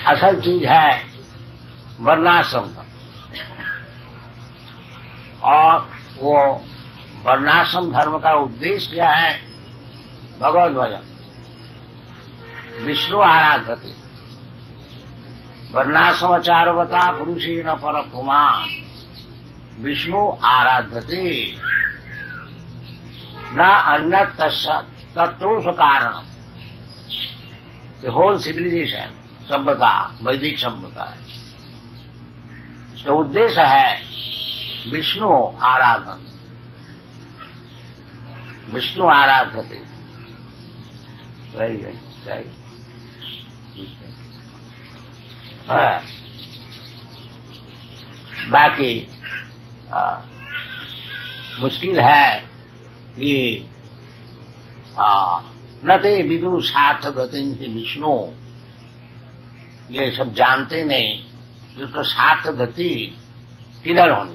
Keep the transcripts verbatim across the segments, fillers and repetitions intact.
असल चीज है वर्णाश्रम का, और वो वर्णाश्रम धर्म का उद्देश्य क्या है? भगवद भजन, विष्णु आराधते। वर्णाश्रमचारवता पुरुषेण पर पुमान विष्णु आराधते न अन्य तत्वों कारण। द होल सिविलाइजेशन, सभ्यता, वैदिक सभ्यता है, इसका उद्देश्य है विष्णु आराधन, विष्णु आराधते। सही है, सही है। बाकी आ, मुश्किल है कि न ते विदु सार्थ गति विष्णु, ये सब जानते नहीं जिसको सार्थ गति किधर होनी।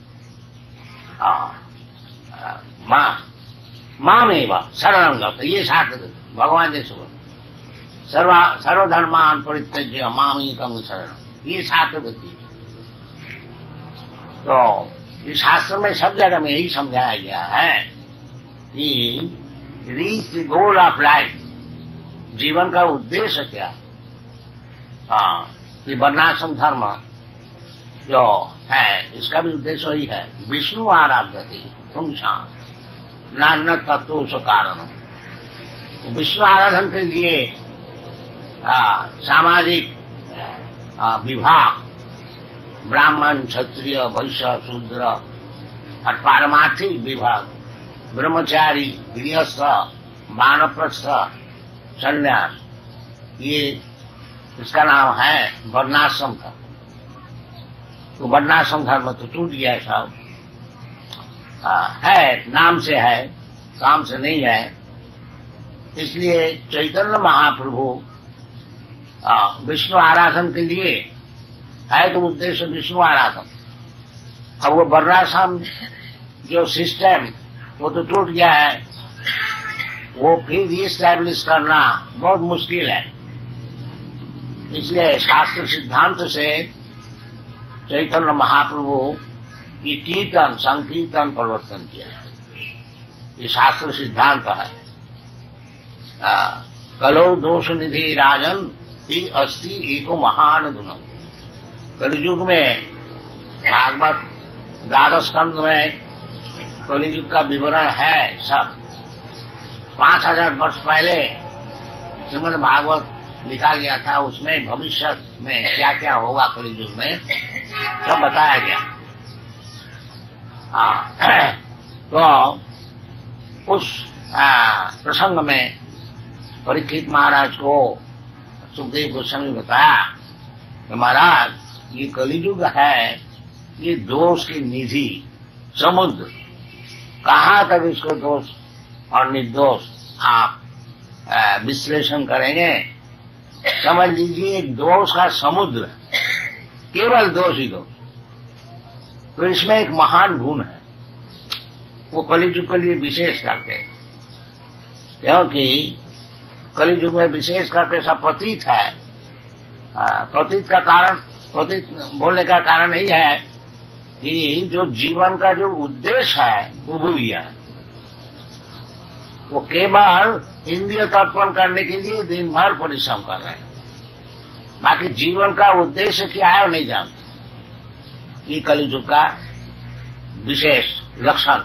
माँ माँ में वह शरणंगत, ये सार्थ गति भगवान जैसे बोल सर्व सर्वधर्मान परित्यज्य मामेकं शरणं, ये सार्थ गति। तो इस शास्त्र में सब जगह में यही समझाया गया है कि reach the goal of life, जीवन का उद्देश्य क्या। हाँ, ये वर्णाश्रम धर्म जो है इसका भी उद्देश्य वही है, विष्णु आराधते पुंसां नान्य तत्वों से कारण। विष्णु आराधन के लिए आ, सामाजिक आ, विभाग, ब्राह्मण, क्षत्रिय, वैश्य, शूद्र और पारमार्थिक विभाग, ब्रह्मचारी, गृहस्थ, वानप्रस्थ, संन्यास, ये इसका नाम है वर्णाश्रम का। तो वर्णाश्रम धर्म तो टूट गया सब, है नाम से है, काम से नहीं है। इसलिए चैतन्य महाप्रभु विष्णु आराधन के लिए है, तो उद्देश्य विष्णु आराधन। अब वो वर्णाश्रम जो सिस्टम वो तो टूट गया है, वो फिर रीस्टैब्लिश करना बहुत मुश्किल है। इसलिए शास्त्र सिद्धांत से चैतन्य महाप्रभु की कीर्तन संकीर्तन परिवर्तन किया है, ये शास्त्र सिद्धांत है। कलो दोष निधि राजन ही अस्ति एको महान गुणम। कलियुग में भागवत द्वादश स्कंद में कलियुग का विवरण है सब। पांच हजार वर्ष पहले श्रीमद् भागवत लिखा गया था, उसमें भविष्य में क्या क्या होगा कलियुग में सब बताया गया। हाँ, तो उस प्रसंग में परीक्षित महाराज को सुखदेव गोस्वामी बताया कि महाराज ये कलियुग है, ये दोष की निधि समुद्र, कहाँ तक इसको दोष और निर्दोष आप विश्लेषण करेंगे। समझ लीजिए दोष का समुद्र, केवल दोष ही दोष। तो इसमें एक महान गुण है, वो कलियुग के लिए विशेष करके, क्योंकि कलियुग में विशेष करके सब प्रतीत है। प्रतीत का कारण, प्रतीत बोलने का कारण यही है कि जो जीवन का जो उद्देश्य है वो भूल गया है। वो केवल इंद्रिय तर्पण करने के लिए दिन भर परिश्रम कर रहे हैं, बाकी जीवन का उद्देश्य क्या है वो नहीं जानते। ये कलियुग का विशेष लक्षण।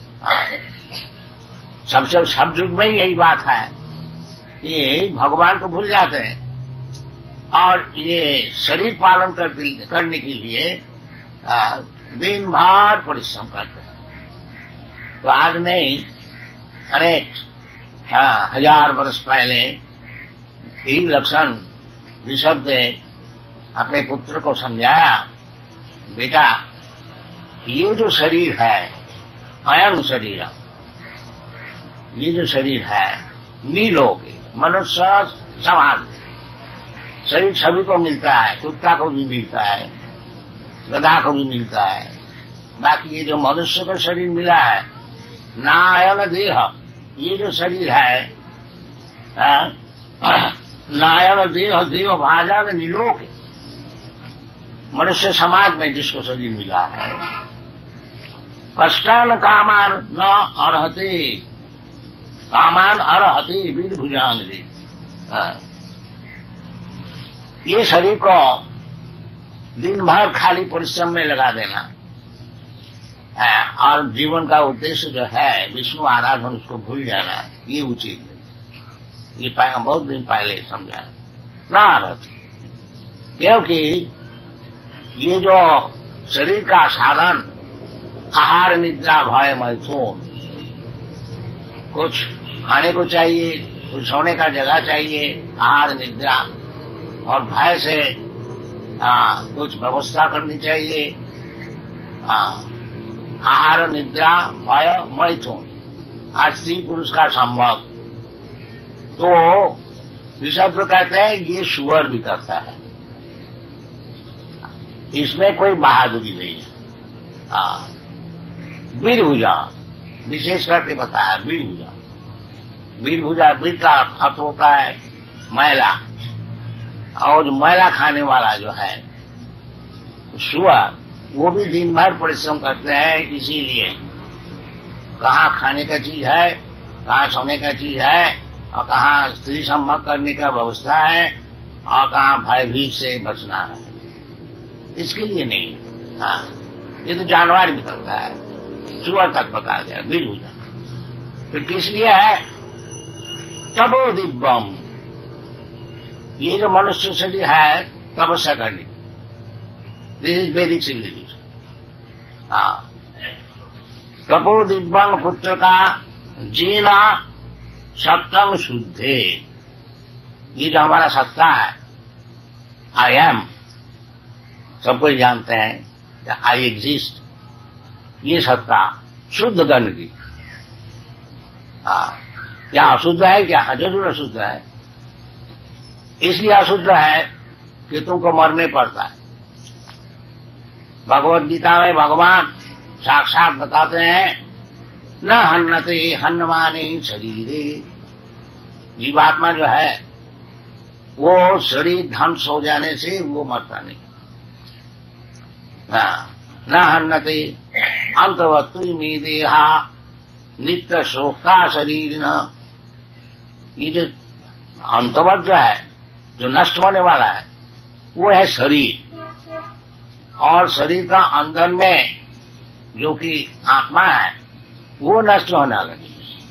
सबसे सब युग में यही बात है कि भगवान को भूल जाते हैं और ये शरीर पालन कर, करने के लिए दिन भर परिश्रम करते हैं। तो आज नहीं, अनेक हजार वर्ष पहले यही लक्षण ऋषभ ने अपने पुत्र को समझाया, बेटा ये जो शरीर है अयं शरीर, ये जो शरीर है नीलोके मनुष्य समाज, शरीर सभी को मिलता है, कुत्ता को भी मिलता है, गधा को भी मिलता है, बाकी ये जो मनुष्य को शरीर मिला है नायन देह, ये जो शरीर है नायन देह देव भाजन निलोक, मनुष्य समाज में जिसको शरीर मिला है, कष्टान कामान न अर्हते, कामान अर्हते वीर भुजान रे। ये शरीर को दिन भर खाली परिश्रम में लगा देना है और जीवन का उद्देश्य जो है विष्णु आराधन, उसको भूल जाना, ये उचित नहीं। ये बहुत दिन पहले समझा ना अर्हते, क्योंकि ये जो शरीर का साधन आहार निद्रा भय मैथुन, कुछ खाने को चाहिए, कुछ सोने का जगह चाहिए, आहार निद्रा, और भय से आ, कुछ व्यवस्था करनी चाहिए, आ, आहार निद्रा भय मैथुन, आज स्त्री पुरुष का संभव। तो विशब्द कहते हैं ये सुअर भी करता है, इसमें कोई बहादुरी नहीं है। वीरभुजा विशेष करके बताया, वीरभुजा, वीरभुजा वीर का अर्थ होता है मैला, और जो मैला खाने वाला जो है सुअर, वो भी दिन भर परिश्रम करते हैं। इसीलिए कहाँ खाने का चीज है, कहाँ सोने का चीज है, और कहाँ स्त्री संभोग करने का व्यवस्था है, और कहाँ भयभीत से बचना है, इसके लिए नहीं। हाँ, ये तो जानवर भी करता है, सुअर तक बता गया वीरभुजा। फिर किस लिए है? तपो दिव्यम, ये जो मनुष्य शरीर है तपस्या करने, दिस इज वैदिक सिविलाइजेशन। हाँ, तपो दिव्यम पुत्र का जीना सप्तम शुद्धे, ये जो हमारा सत्ता है, आई एम, सब कोई जानते हैं आई एग्जिस्ट, ये सत्ता शुद्ध करने की। हाँ, क्या अशुद्ध है? क्या जरूर अशुद्ध है। इसलिए अशुद्ध है कि तुमको मरने पड़ता है। भगवत गीता में भगवान साक्षात बताते हैं, न हन्नते हन्नमाने शरीरे, जीवात्मा जो है वो शरीर ध्वंस हो जाने से वो मरता नहीं। न हन्नते अंतवत्तु में देहा नित्य शोका शरीर न, ये जो अंतवत जो है, जो नष्ट होने वाला है, वो है शरीर, और शरीर का अंदर में जो कि आत्मा है वो नष्ट होने लगी।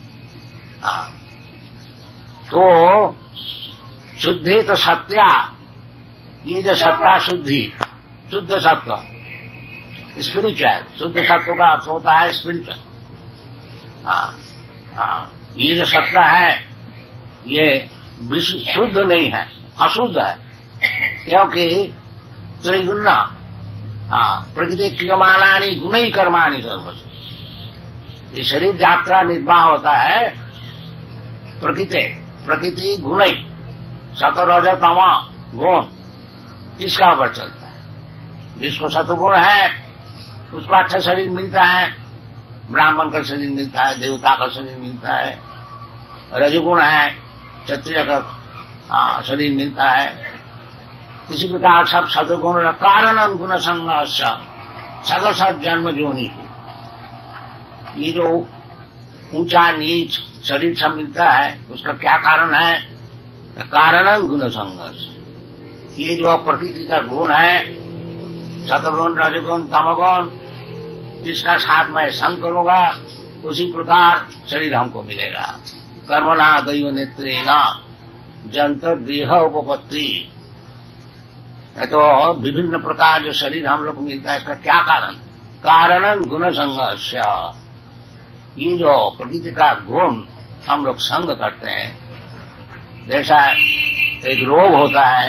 तो शुद्धि तो सत्या, ये जो सत्ता शुद्धि, शुद्ध सत्व, स्पिरिचुअल, शुद्ध सत्व का अर्थ होता है स्पिरिचुअल। हाँ हाँ, ये जो सत्ता है ये शुद्ध नहीं है, अशुद्ध है, क्योंकि त्रिगुण, हाँ, प्रकृति क्रियमाणानि गुणै कर्माणि सर्वस्व, ये शरीर यात्रा निर्वाह होता है प्रकृति प्रकृति गुणै, सतरज तमा गुण, इसका ऊपर चलता है। जिसको सतगुण है उसको अच्छा शरीर मिलता है, ब्राह्मण का शरीर मिलता है, देवता का शरीर मिलता है। रजगुण है, क्षत्रिय का शरीर मिलता है। इसी प्रकार सब सदगुण कारण गुण संघर्ष सदसद जन्म जोनी, ये जो ऊंचा नीच शरीर सब मिलता है उसका क्या कारण है? कारण गुण संघर्ष, ये जो प्रकृति का गुण है, सतगुण रजगुण तमगुण, जिसका साथ में संग करूंगा उसी प्रकार शरीर हमको मिलेगा। कर्मणा दैव नेत्रेणा जंतर देह उपपत्ति, तो विभिन्न प्रकार जो शरीर हम लोग को मिलता है, इसका क्या कारण? कारण गुण संघर्ष, ये जो प्रकृति का गुण हम लोग संग करते हैं, जैसा एक रोग होता है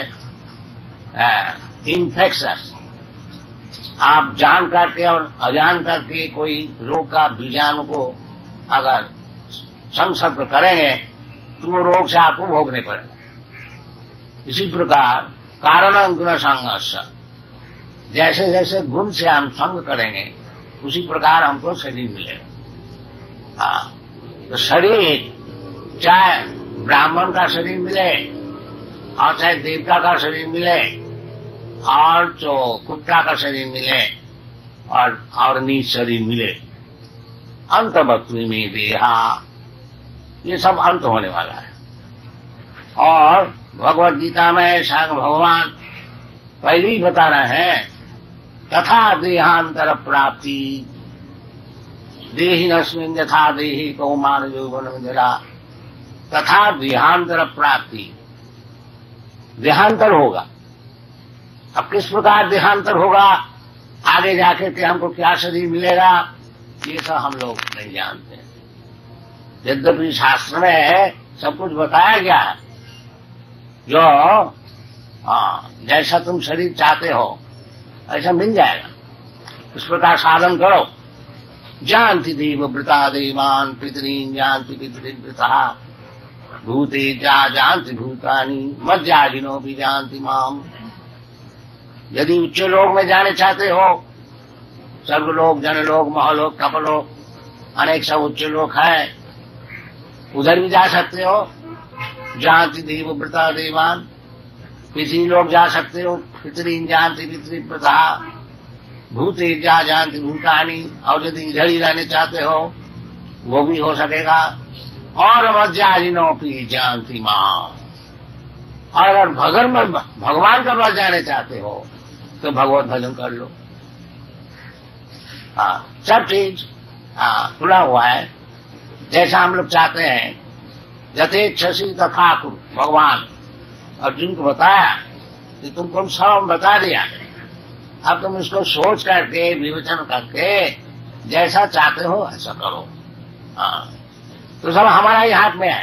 इन्फेक्शस, आप जान करके और अजान करके कोई रोग का बीजाणु को अगर संसर्ग करेंगे तो वो रोग से आपको भोगने पड़ेगा। इसी प्रकार कारण गुण संघर्ष, जैसे जैसे गुण से हम संग करेंगे उसी प्रकार हमको शरीर मिलेगा। हाँ, तो शरीर चाहे ब्राह्मण का शरीर मिले और चाहे देवता का शरीर मिले और जो कुत्ता का शरीर मिले और और नीच शरीर मिले, अंत भक्ति में देहा, ये सब अंत होने वाला है। और भगवत गीता में स्वयं भगवान पहले ही बता रहे हैं, तथा देहांतर प्राप्ति देहिनस्मिन् यथा देहि कौमार यौवन जरा, तथा देहांतर प्राप्ति, देहांतर होगा। अब किस प्रकार देहांतर होगा, आगे जाके के हमको क्या शरीर मिलेगा, ये सब हम लोग नहीं जानते। यद्यपि शास्त्र में सब कुछ बताया गया है, जो हाँ जैसा तुम शरीर चाहते हो ऐसा मिल जाएगा, इस प्रकार साधन करो। जानती देव वृता देवान पितरीन जानती पितरीन वृता भूते जा जानती भूतानी मज्जाजिनो भी जानती माम। यदि उच्च लोक में जाने चाहते हो, स्वर्गलोक, जनलोक, महलोक, तपलोक, अनेक सब उच्च लोक है, उधर भी जा सकते हो। जानती देव वृता देवान, किसी लोग जा सकते हो, पितरीन जानती पितरी प्रथा भूते जा जानती भूतानी, और यदि इधर ही रहने चाहते हो वो भी हो सकेगा। और मज्जाजिनो भी जानती मां, और अगर भगवान भगवान का पास जाने चाहते हो तो भगवत भजन कर लो। हाँ सब चीज हाँ खुला हुआ है, जैसा हम लोग चाहते हैं। यथेच्छसी तथा कुरु, भगवान अर्जुन को बताया कि तुमको सब बता दिया, अब तुम इसको सोच करके विवेचन करके जैसा चाहते हो ऐसा करो। हाँ तो सब हमारा ही हाथ में है।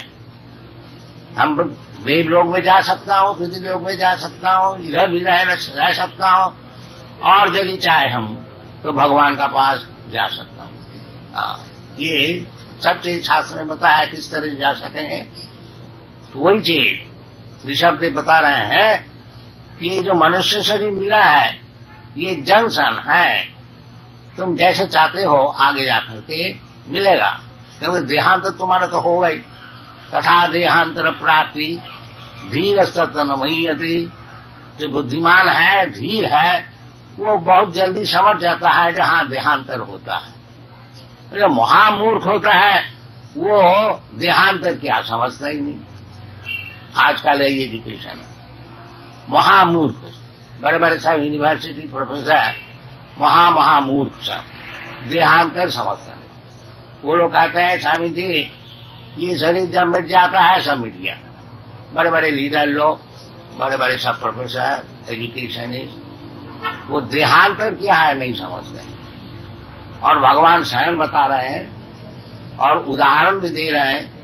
हम देव लोग में जा सकता हूँ, पृथ्वी लोग में जा सकता हूँ, इधर भी रह, रह सकता हूँ, और यदि चाहे हम तो भगवान का पास जा सकता हूँ। ये सब चीज शास्त्र में बताया किस तरह से जा सकेंगे। तो वही चीज ऋषभ देव बता रहे हैं कि ये जो मनुष्य शरीर मिला है ये जंक्शन है, तुम जैसे चाहते हो आगे जाकर के मिलेगा, क्योंकि देहांत तुम्हारा तो होगा ही। तथा देहांतर प्राप्ति धीर सतनमयति, जो बुद्धिमान है, धीर है, वो बहुत जल्दी समझ जाता है कि हाँ देहांतर होता है। जो महामूर्ख होता है वो देहांतर क्या समझता ही नहीं। आजकल ये एजुकेशन महामूर्ख, बड़े बड़े सब यूनिवर्सिटी प्रोफेसर महा महामूर्ख सब देहांतर समझता नहीं। वो लोग कहते हैं स्वामी जी ये शरीर जब मिट जाता है सब मिट गया। बड़े बड़े लीडर लोग, बड़े बड़े सब प्रोफेसर एजुकेशनिस्ट, वो देहांतर क्या है नहीं समझते। और भगवान स्वयं बता रहे हैं और उदाहरण भी दे रहे हैं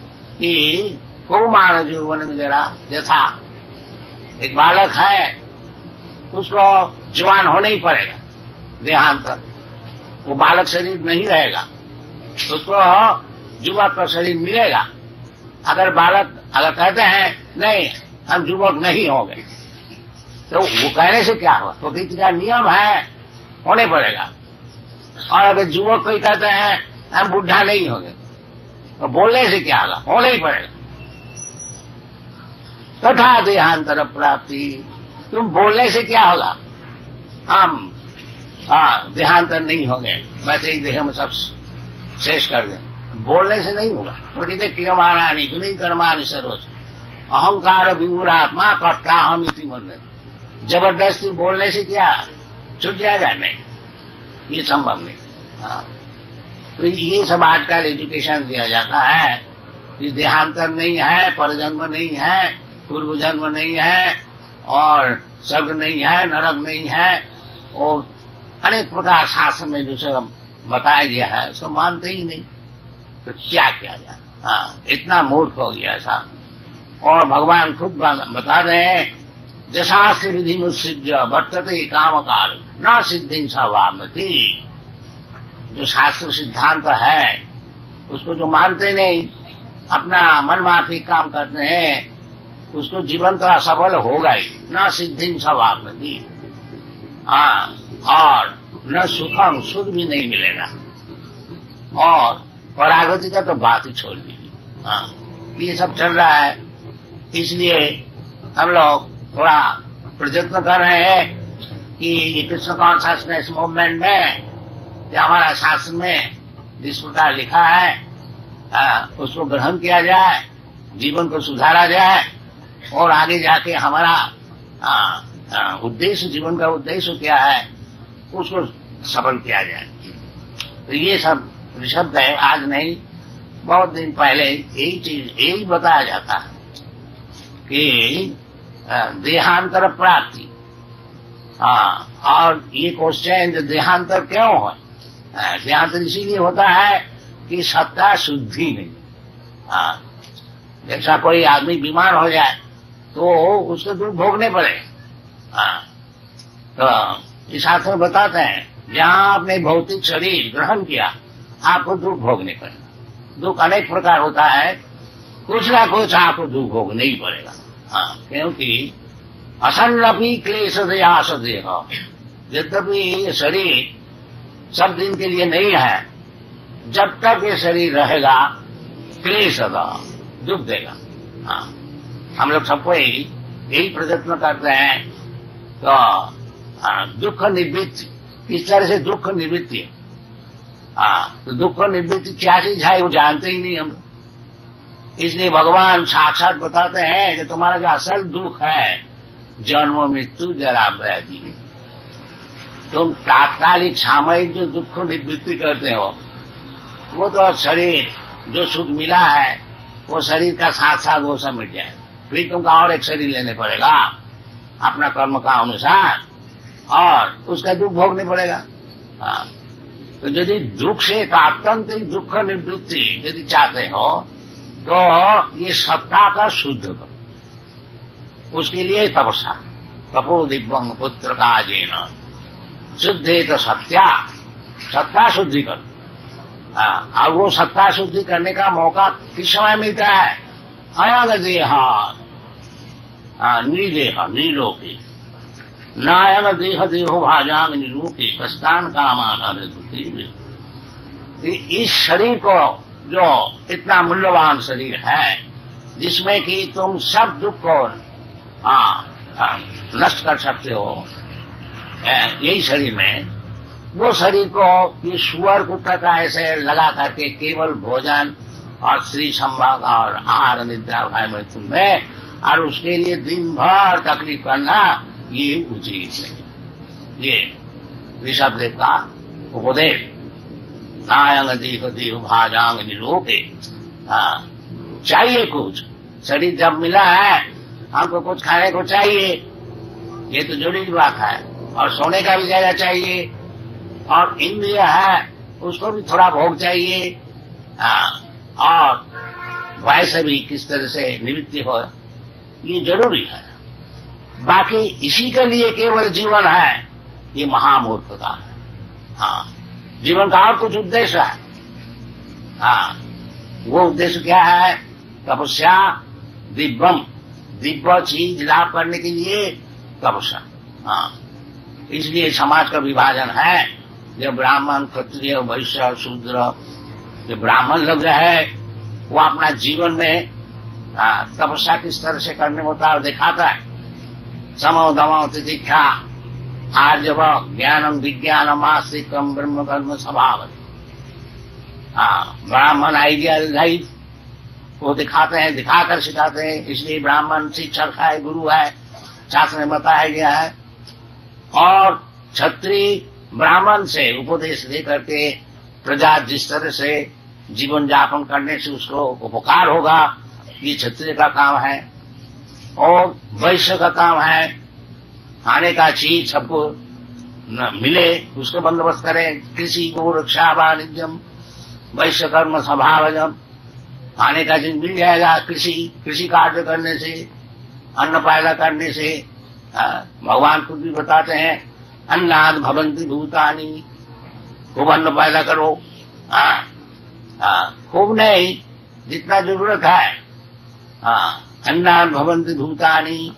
कि कौमार यौवन में जरा, यथा एक बालक है उसको जवान होना ही पड़ेगा, देहांतर, वो बालक शरीर नहीं रहेगा, उसको युवक का शरीर मिलेगा। अगर बालक अगर कहते हैं नहीं हम युवक नहीं होंगे तो वो कहने से क्या हुआ, प्रकृति का नियम है, होने पड़ेगा। और अगर युवक कोई कहते हैं हम बुढ़ा नहीं होंगे तो बोलने से क्या होगा, होना ही पड़ेगा। तथा देहांतर प्राप्ति, तुम बोलने से क्या होगा, हम हाँ देहांतर नहीं होंगे, वैसे ही देह में सब शेष कर दें, बोलने से नहीं होगा। प्रकृति क्रियमाणानि गुणी कर्माणि सर्वश अहंकार विमूढ़ात्मा कर्ता हम इति मन, जबरदस्ती बोलने से क्या छुट जाएगा, नहीं, ये संभव नहीं। हाँ तो ये सब आजकल एजुकेशन दिया जाता है कि देहांतर नहीं है, परजन्म नहीं है, पूर्व जन्म नहीं है, और स्वर्ग नहीं है, नरक नहीं है, और अनेक प्रकार शास्त्र में जो सब बताया गया है उसको मानते ही नहीं, तो क्या किया जाए। हाँ इतना मूर्ख हो गया ऐसा। और भगवान खुद बता रहे हैं जशास्त्र विधि मुसिद्ध वर्तते काम काल न सिद्धि सवामति, जो शास्त्र सिद्धांत है उसको जो मानते नहीं, अपना मन माफी काम करते हैं, उसको जीवन तो असफल होगा ही, न सिद्धि सवामति, हाँ और न सुखम, सुख भी नहीं मिलेगा, और परागति का तो बात ही छोड़ दीजिए। हाँ ये सब चल रहा है। इसलिए हम लोग थोड़ा प्रयत्न कर रहे हैं कि कृष्ण कॉन्शसनेस मूवमेंट में या हमारा शास्त्र में जिस प्रकार लिखा है आ, उसको ग्रहण किया जाए, जीवन को सुधारा जाए और आगे जाके हमारा आ, आ, उद्देश्य, जीवन का उद्देश्य क्या है उसको सफल किया जाए। तो ये सब शब्द है, आज नहीं बहुत दिन पहले यही चीज यही बताया जाता है कि देहांतर प्राप्ति। हाँ, और ये क्वेश्चन देहांतर क्यों है? देहांतर इसीलिए होता है कि सत्ता शुद्धि नहीं। हाँ, जैसा कोई आदमी बीमार हो जाए तो उसको दुख भोगने पड़े। हाँ, तो इस शास्त्र में बताते हैं जहाँ आपने भौतिक शरीर ग्रहण किया आपको दुख भोगने पड़ेगा। दुख अनेक प्रकार होता है, कुछ ना कुछ आपको दुख भोगने ही पड़ेगा। हाँ, क्योंकि असन्नपि क्लेश दया सदेह, यद्यपि ये शरीर सब दिन के लिए नहीं है, जब तक ये शरीर रहेगा क्लेश दुख देगा। हाँ, हम लोग सबको यही यही प्रयत्न करते हैं। तो दुख निवृत्ति, इस तरह से दुख निवृत्ति। हाँ, तो दुख निवृत्ति क्या चीज है वो जानते ही नहीं हम। इसलिए भगवान साक्षात बताते हैं कि तुम्हारा जो असल दुख है जन्म मृत्यु जरा व्याधि, तुम तात्कालिक सामयिक जो दुख निवृत्ति करते हो वो तो शरीर जो सुख मिला है वो शरीर का साथ साथ वो सब मिट जाए, फिर तुमको और एक शरीर लेने पड़ेगा अपना कर्म का अनुसार और उसका दुख भोगने पड़ेगा। हाँ, तो यदि दुख से आत्यंतिक दुख निवृत्ति यदि चाहते हो तो ये सत्ता का शुद्ध करो, उसके लिए तपस्या। तपो दिव्यं पुत्र का जेन शुद्धे तो सत्या, सत्ता शुद्धि करो। हाँ, और वो सत्ता शुद्धि करने का मौका किस समय मिलता है? अयन देहा निदेह निलोकी नायन देह देहो भाजांग निरूपी प्रस्थान कामान। इस शरीर को जो इतना मूल्यवान शरीर है जिसमें कि तुम सब दुख को नष्ट कर सकते हो, यही शरीर में, वो शरीर को ये सुअर कुत्ता का ऐसे लगा करके केवल भोजन और स्त्री संभाग और आहार निद्रा भय मृत्यु में और उसके लिए दिन भर तकलीफ करना ये उचित नहीं। ये ऋषभदेव का उपदेश। नायंग देह देह भाजांग निलोके। हाँ, चाहिए कुछ, शरीर जब मिला है हमको कुछ खाने को चाहिए, ये तो जरूरी बात है, और सोने का भी जगह चाहिए, और इंद्रिय है उसको भी थोड़ा भोग चाहिए। हाँ, और वैसे भी किस तरह से निवृत्ति हो ये जरूरी है। बाकी इसी के लिए केवल जीवन है, ये महामूर्खता है। हाँ, जीवन का और कुछ उद्देश्य है। हाँ, वो उद्देश्य क्या है? तपस्या, दिव्यम, दिव्य चीज लाभ करने के लिए तपस्या। हाँ, इसलिए समाज का विभाजन है। जो ब्राह्मण, क्षत्रिय, वैश्य, शूद्र, जो ब्राह्मण लोग है वो अपना जीवन में तपस्या किस तरह से करने होता है दिखाता है। समो दमो तितिक्षा आर्जव ज्ञानम विज्ञानम आस्तिकम ब्रह्म कर्म स्वभाव। ब्राह्मण आइडियल लाइफ वो दिखाते हैं, दिखाकर सिखाते हैं। इसलिए ब्राह्मण शिक्षक है, गुरु है, शास्त्र में बताया गया है। और क्षत्रिय ब्राह्मण से उपदेश लेकर के प्रजा जिस तरह से जीवन यापन करने से उसको उपकार होगा, ये क्षत्रिय का काम है। और वैश्य का काम है खाने का चीज सबको मिले उसको बंदोबस्त करें। कृषि गो रक्षा वाणिज्यम वैश्य कर्म स्वभावजम, खाने का चीज मिल जाएगा। कृषि कृषि कार्य करने से, अन्न पैदा करने से, भगवान खुद भी बताते हैं अन्नाद भवन्ति भूतानि, खूब अन्न पैदा करो। खूब नहीं, जितना जरूरत है। अन्नाद भवन्ति भूतानि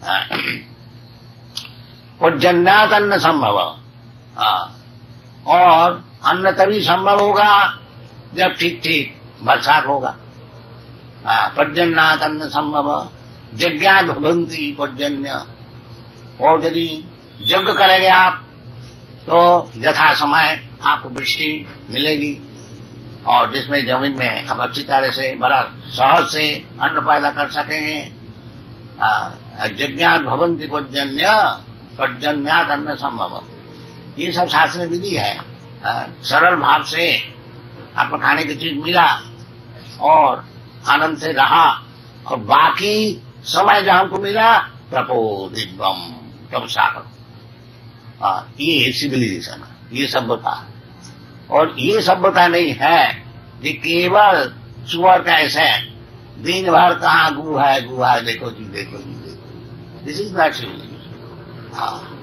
और जन्नात अन्न संभव। और अन्न तभी संभव होगा जब ठीक ठीक बरसात होगा। पर्जन्नात अन्न संभव, यज्ञान भवन्ति पर्जन्य, और यदि यज्ञ करेंगे आप तो यथा समय आपको वृष्टि मिलेगी, और जिसमें जमीन में हम अच्छी तरह से बड़ा सहज से अन्न पैदा कर सकेंगे। यज्ञान भवन्ति पर्जन्य, पर्जन्यात अन्न संभव, ये सब शास्त्र विधि है। आ, सरल भाव से आपको खाने की चीज मिला और आनंद से रहा, और बाकी समय जो हमको मिला तपोदिव्यम, तब सागर, ये सिविलाइजेशन, ये सभ्यता। और ये सभ्यता नहीं है कि केवल सुअर का ऐसे दिन भर कहाँ गु है गु है, देखो जी देखो जी देखो, दिस इज नॉट सिविलाइजेशन।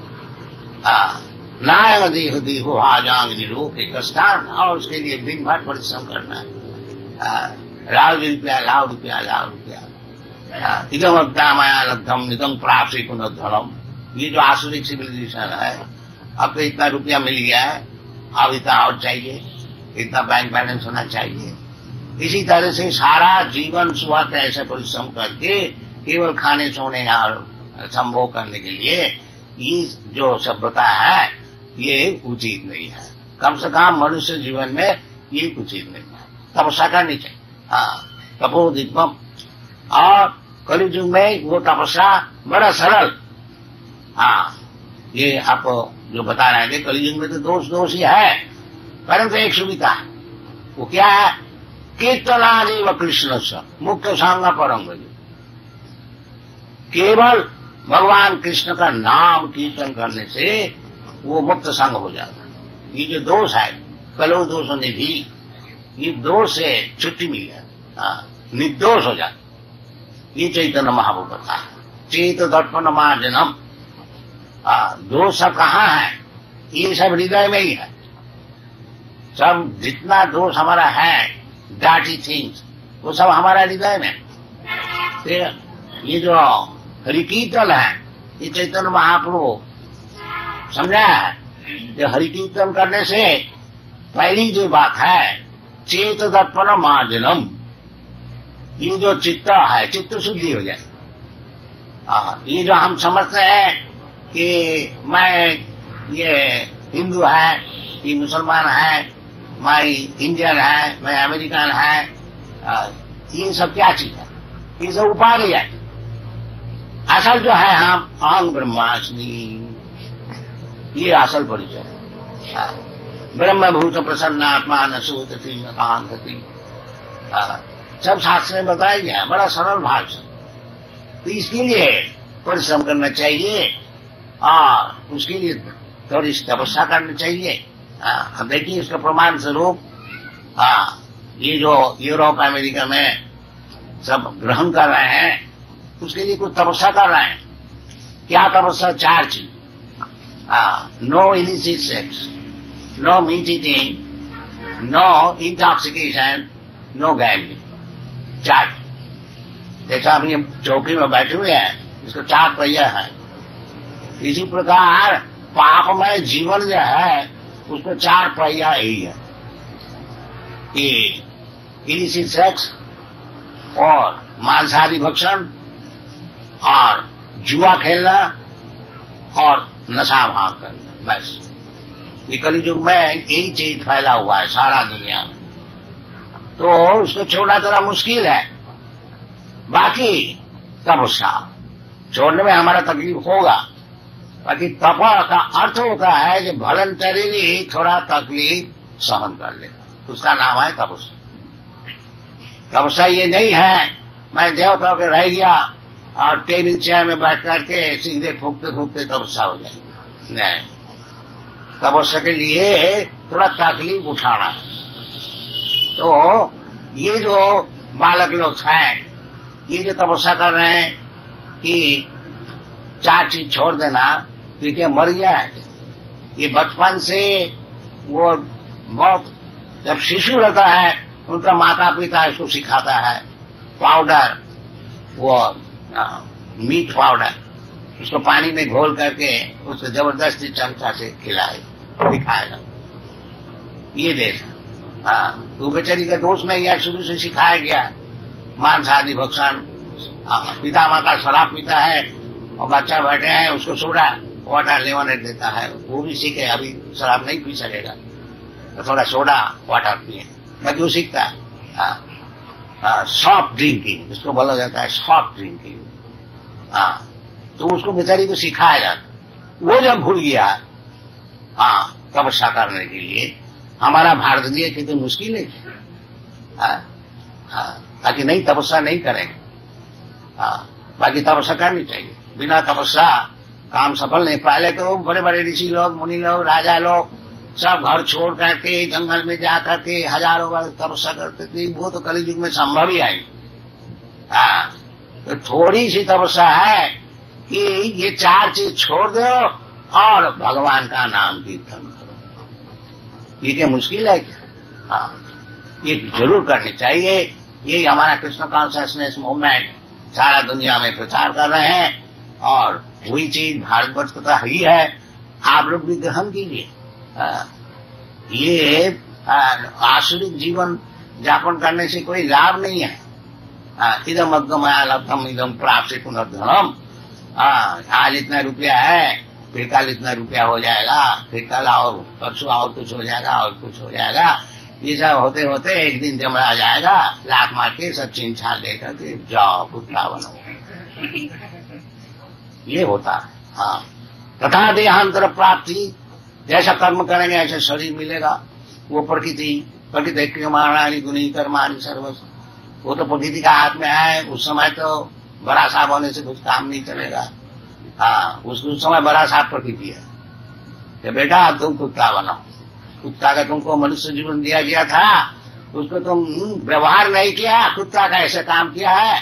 नायक देह देहो हाजांग निरोग के कष्टान, और उसके लिए दिन भर परिश्रम करना है। लाओ रुपया लाओ रुपया लाओ रुपया, इदम अब्दा माया लब्धम निदम प्राप्त पुनर्धनम, ये जो आसुरिक सिविलाइजेशन है। अब तो इतना रुपया मिल गया है, अब इतना और चाहिए, इतना बैंक बैलेंस होना चाहिए। इसी तरह से सारा जीवन सुबह ऐसे परिश्रम करके केवल खाने सोने और संभोग करने के लिए ये जो सभ्यता है ये उचित नहीं है। कम से कम मनुष्य जीवन में ये उचित नहीं है, तपस्या करनी चाहिए। हाँ, तपोदिव्यम, और कलियुग में वो तपस्या बड़ा सरल। हाँ, ये आप जो बता रहे थे, कलियुग में तो दोष दोष ही है, परंतु एक सुविधा है। वो क्या है? कीर्तनादि व कृष्ण से मुख्य सांग परम, केवल भगवान कृष्ण का नाम कीर्तन करने से वो मुक्त संग हो जाता है। ये जो दोष है, कलो दोष निधि, ये दोष से छुट्टी मिल जाती, निर्दोष हो जाती। ये चैतन्य महाप्रभु बता है, चेत दर्पण मार्जनम। दोष सब कहाँ है? ये सब हृदय में ही है। सब जितना दोष हमारा है, डार्टी थिंग्स, वो सब हमारा हृदय में। ये जो हरि कीर्तन है, ये चैतन्य महाप्रभु समझा है। ये हरि कीर्तन करने से पहली जो बात है, चेत दर्पण मार्जनम, ये जो चित्त है, चित्त शुद्धि हो जाए। ये जो हम समझते हैं कि मैं ये हिंदू है, ये मुसलमान है, मैं इंडियन है, मैं अमेरिकन है, ये सब क्या चीज है? ये सब उपाधि है। असल जो है हम अहं ब्रह्मास्मि, ये असल परिचय है। ब्रह्मभूत प्रसन्नात्मा न सूतति न कांतति, सब शास्त्र में बताया गया, बड़ा सरल भाषा। तो इसके लिए परिश्रम करना चाहिए और उसके लिए थोड़ी तपस्या करनी चाहिए। अब देखिए इसका प्रमाण स्वरूप, हाँ, ये जो यूरोप अमेरिका में सब ग्रहण कर रहे हैं, उसके लिए कुछ तपस्या कर रहे हैं। क्या तपस्या? चार चीज, no illicit sex, no meat eating, no intoxication, no gambling. चार, जैसा हम ये चौकी में बैठे हुए हैं, इसको चार पहिया है। इसी प्रकार पापमय जीवन जो है, उसको चार पहिया यही है कि इलिसिट सेक्स और मांसाहारी भक्षण और जुआ खेलना और नशा भाग करना, बस। ये कलियुग में यही चीज फैला हुआ है सारा दुनिया में, तो उसको छोड़ना थोड़ा मुश्किल है। बाकी तपस्या छोड़ने में हमारा तकलीफ होगा, बाकी तप का अर्थ होता है कि वॉलंटरीली थोड़ा तकलीफ सहन कर लेगा, उसका नाम है तपस्या। तपस्या ये नहीं है मैं देवता के रह गया और टेबल चेयर में बैठ करके सीधे फूकते फूकते तपस्या हो जाएगी, नहीं। तपस्या के लिए थोड़ा तकलीफ उठाना है। तो ये जो बालक लोग हैं, ये जो तपस्या कर रहे हैं कि चार चीज छोड़ देना, तो क्या मर गया है? ये बचपन से वो बहुत, जब शिशु रहता है उनका माता पिता इसको सिखाता है पाउडर, वो मीट पाउडर, उसको पानी में घोल करके उसको जबरदस्ती चमचा से खिलाए दिखाएगा। ये देश, हाँ, तो बेचारी का दोष नहीं है, शुरू से सिखाया गया मांसाहारी भक्षण, पिता माता शराब पीता है और बच्चा बैठे हैं उसको सोडा वाटर लेमनेड देता है, वो भी सीखे, अभी शराब नहीं पी सकेगा तो थोड़ा सोडा वाटर पिए, बाकी वो सीखता है। सॉफ्ट ड्रिंकिंग इसको बोला जाता है, सॉफ्ट ड्रिंकिंग। हाँ, तो उसको बेचारी को सिखाया जाता, वो जब भूल गया हाँ तपस्या करने के लिए, हमारा भारतीय की तो मुश्किल है ताकि नहीं तपस्या नहीं करेंगे। हाँ, बाकी तपस्या करनी चाहिए, बिना तपस्या काम सफल नहीं। पहले तो बड़े बड़े ऋषि लोग, मुनि लोग, राजा लोग सब घर छोड़ करके जंगल में जा करके हजारों बार तपस्या करते थे, वो तो कलयुग में संभव ही आई। हाँ, तो थोड़ी सी तपस्या है कि ये चार चीज छोड़ दो और भगवान का नाम कीर्तन करो। ये क्या मुश्किल है क्या? हाँ, ये जरूर करनी चाहिए। ये हमारा कृष्ण कॉन्शियसनेस मूवमेंट सारा दुनिया में प्रचार कर रहे हैं और वही चीज भारतवर्ष को तो ही है, आप लोग भी ग्रहण कीजिए। ये आसुरिक जीवन यापन करने से कोई लाभ नहीं है। इदम अगमया लब्धम इदम प्राप्त पुनर्धनम। आज इतना रुपया है, फिर कल इतना रुपया हो जाएगा, फिर कल और परसों और कुछ हो जाएगा और कुछ हो जाएगा। ये सब होते होते एक दिन जमरा जाएगा, लात मार के सब छीन छान लेकर के जाओ पुतला बनो। ये होता है। हाँ, तथा देहांतर प्राप्ति, जैसा कर्म करेंगे ऐसा शरीर मिलेगा। वो प्रकृति प्रकृति क्रियमाणानि गुणी कर्माणि सर्वस्व, वो तो प्रकृति का हाथ में है। उस समय तो बड़ा साहब होने से कुछ काम नहीं चलेगा। हाँ, उस, उस समय बड़ा साहब प्रकृति है कि बेटा तुम कुत्ता बनाओ, कुत्ता का तुमको मनुष्य जीवन दिया गया था, उसको तुम व्यवहार नहीं किया, कुत्ता का ऐसा काम किया है।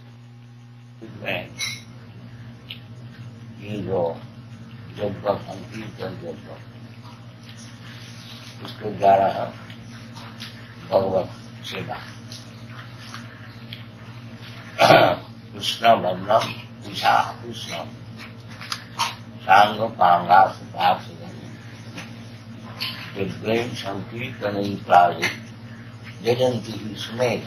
ये जो जब संकीर्तन जब उसके द्वारा भगवत सेवा कृष्ण बंधम दिशा कृष्ण सांग पांगा सुपाप प्रेम संकीर्तन प्राय जयंती सुमेध।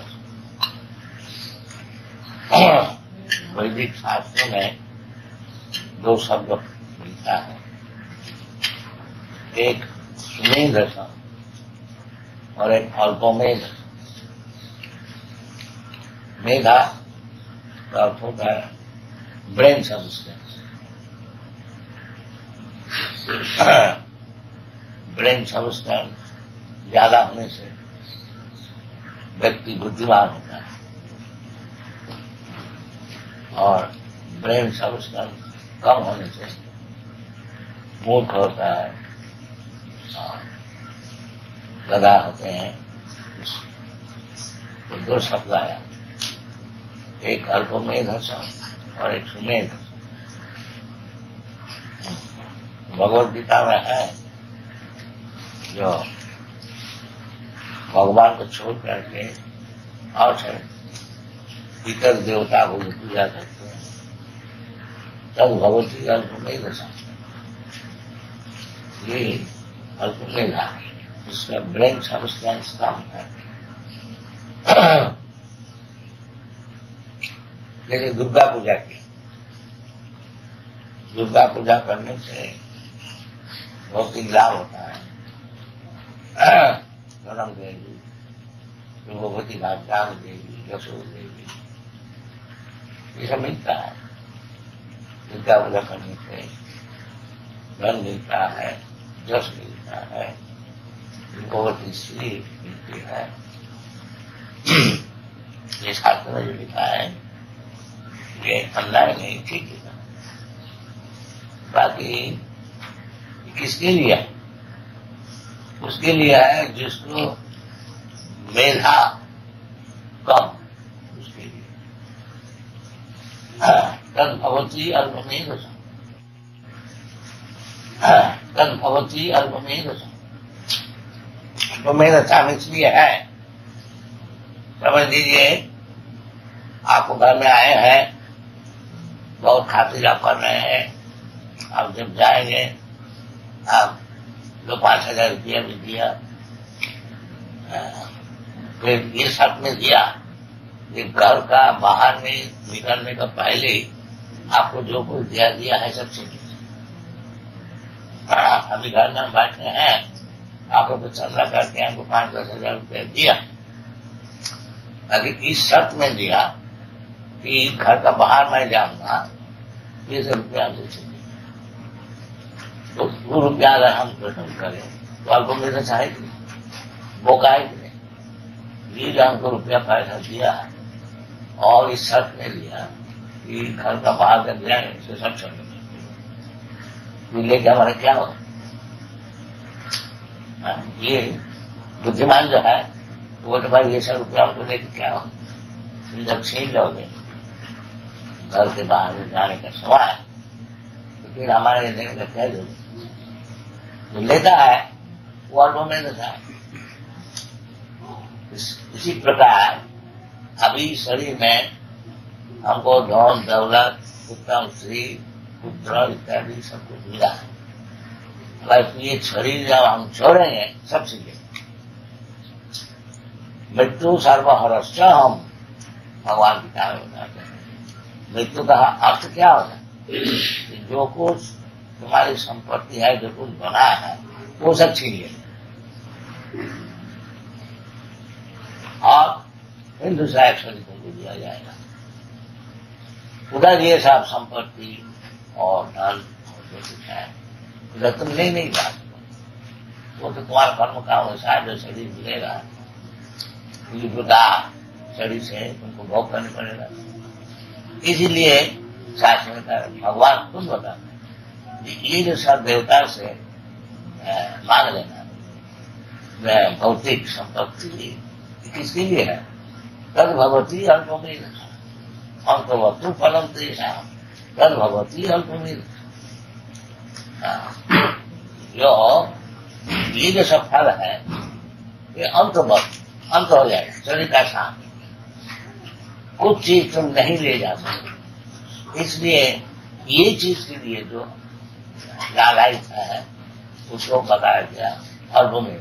वैदिक शास्त्रों में दो शब्द मिलता है, एक सुमेध और एक अल्पमेध। मेधा का अर्थ होता है ब्रेन सब्सटेंस। ब्रेन सब्सटेंस ज्यादा होने से व्यक्ति बुद्धिमान होता है और ब्रेन सब्सटेंस कम होने से मूर्ख होता है, गधा होते हैं। तो दो शब्द आया, एक अल्पमेध और एक सुमेध। भगवद गीता में है जो भगवान को छोड़ करके और इतर देवता को पूजा करते हैं, तब भगवती अल्पमेध दशा। ये अल्पमेधा, इसमें ब्रेन सब्सटेंस कम है। जैसे दुर्गा पूजा की, दुर्गा पूजा करने से बहुत ही लाभ होता है। गणम देवी, भगवती भाग्यान देवी, यशो देवी, ये सब मिलता है। दुर्गा पूजा करने से धन मिलता है, यश मिलता है, बहुत ही श्री मिलती है। ये शास्त्र में जो लिखा है ये अन्याय नहीं, ठीक है। बाकी किसके लिए है? उसके लिए है जिसको मेधा कम, उसके लिए। तद भवती अल्पमेध, तद भवती अल्पमेध। अल्पमेध अच्छा इसलिए है, समझ लीजिए आप घर में आए हैं, बहुत खातिर आप कर रहे हैं, आप जब जाएंगे आप दो पांच हजार रुपया भी दिया, फिर ये शर्त में दिया कि घर का बाहर में निकलने का पहले आपको जो कुछ दिया दिया है सब छीन लीजिए। अभी घर में बैठे हैं, आपको कुछ चंदा करके हमको पांच दस हजार रुपया दिया, अभी इस शर्त में दिया कि घर का बाहर मैं जाऊंगा, ये सब रुपया हमसे छीन लीजिए। तो वो रुपया अगर हम रिटर्न करें तो आपको मेरे चाहेगी वो कहेगी नहीं। ये जो हमको रुपया पैसा दिया और इस शर्त में लिया कि घर का बाहर का दिया है, इसे सब छोड़ तो लेके हमारा क्या होगा? ये बुद्धिमान जो है वो तो भाई ये सब रुपया हमको लेके क्या होगा? जब छीन लोगे घर के बाहर जाने का सवाल तो फिर हमारे देने का क्या जरूरत? जो लेता है वो अल्प में देता है। इस, इसी प्रकार अभी शरीर में हमको धन दौलत उत्तम स्त्री पुत्र इत्यादि सब कुछ मिला है, बस ये शरीर जब हम छोड़ेंगे सब सीखे। मृत्यु सर्वहरश्च हम भगवान की क्या बताते हैं। मृत्यु का अर्थ क्या होता है? जो कुछ तुम्हारी संपत्ति है, जो कुछ बना है, वो सब छीन लिया और फिर दूसरा एक शरीर तुमको दिया जाएगा। उधर ये सब संपत्ति और धन और जो कुछ है उधर तुम ले नहीं जा सकते। वो तो तुम्हारा कर्म का वैसा है, जो शरीर मिलेगा इसी प्रकार शरीर से तुमको भोग करने पड़ेगा। इसीलिए शास्त्र में कहा भगवान खुद बताते ये जो सब देवता से मांग लेना भौतिक संपत्ति किसके लिए है? तद भगवती अल्पमेध अंतवस्तु फलम तेषा तद भगवती अल्पमेध। जो ये जो सब फल है ये अंतवस्त अंत हो जाएगा, शरीर का साथ कुछ चीज तुम नहीं ले जा सकते। इसलिए ये चीज के लिए जो लालायित है उसको बताया गया अल्पमेध।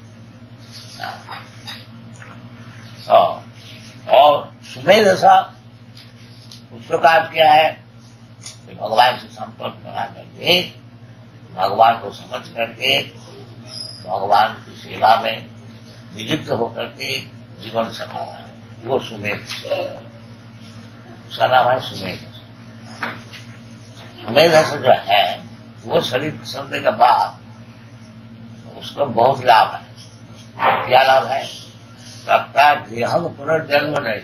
और सुमेध सा उस प्रकार क्या है कि भगवान से संपर्क बना करके भगवान को समझ करके भगवान की सेवा में नियुक्त होकर के जीवन सफाना है, वो सुमेध। उसका नाम है सुमेध। सुमेध जो है वो शरीर पसंदे के बाद उसका बहुत लाभ है। क्या लाभ है? सबका देहम पुनर्जन्म नहीं,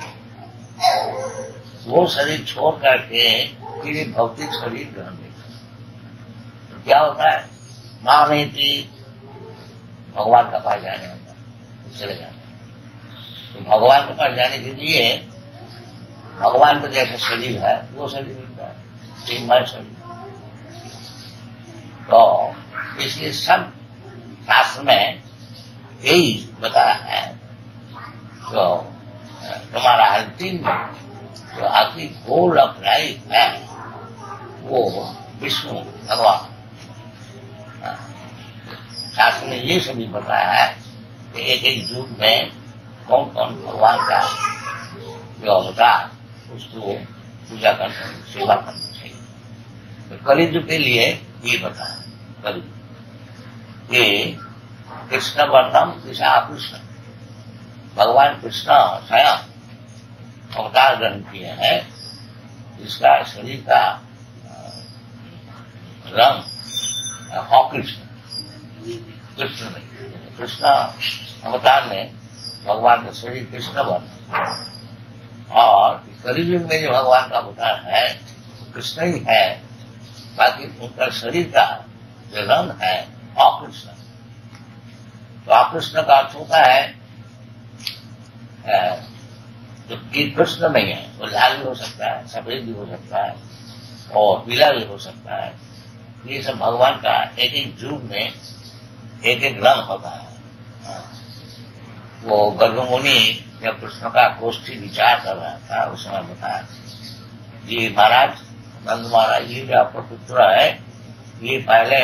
वो शरीर छोड़ करके फिर भौतिक शरीर ग्रहण नहीं। तो क्या होता है? माँ में थी भगवान का पास जाने होता है, चले जाते। तो भगवान के पास जाने के लिए भगवान का जैसा शरीर है वो शरीर मिलता है, तीन शरीर। तो इसलिए सब शास्त्र में यही बताया है तो तुम्हारा अंतिम जो आखिरी गोल ऑफ लाइफ है वो विष्णु भगवान। शास्त्र ने ये सभी बताया है कि एक एक युग में कौन कौन भगवान का जो अवतार उसको पूजा करना सेवा करनी चाहिए। तो कलियुग के लिए ये बताया कलियुग ये कृष्ण वर्णम कृष्णा कृष्ण भगवान कृष्ण स्वयं अवतार ग्रहण किए हैं। इसका शरीर का रंग अकृष्ण कृष्ण नहीं, कृष्ण अवतार में भगवान का शरीर कृष्ण वर्ण और कलियुग में जो भगवान का अवतार है कृष्ण ही है, बाकी उनका शरीर का जो रंग है अकृष्ण। तो अकृष्ण का अर्थ होता है जो कि कृष्ण नहीं है, वो लाल भी हो सकता है, सफेद भी हो सकता है और पीला भी हो सकता है। ये सब भगवान का एक एक युग में एक एक रंग होता है। वो गर्भमुनि जब कृष्ण का गोष्ठी विचार कर रहा था उस समय बताया ये महाराज नंद महाराज ये जो आपका पुत्र है ये पहले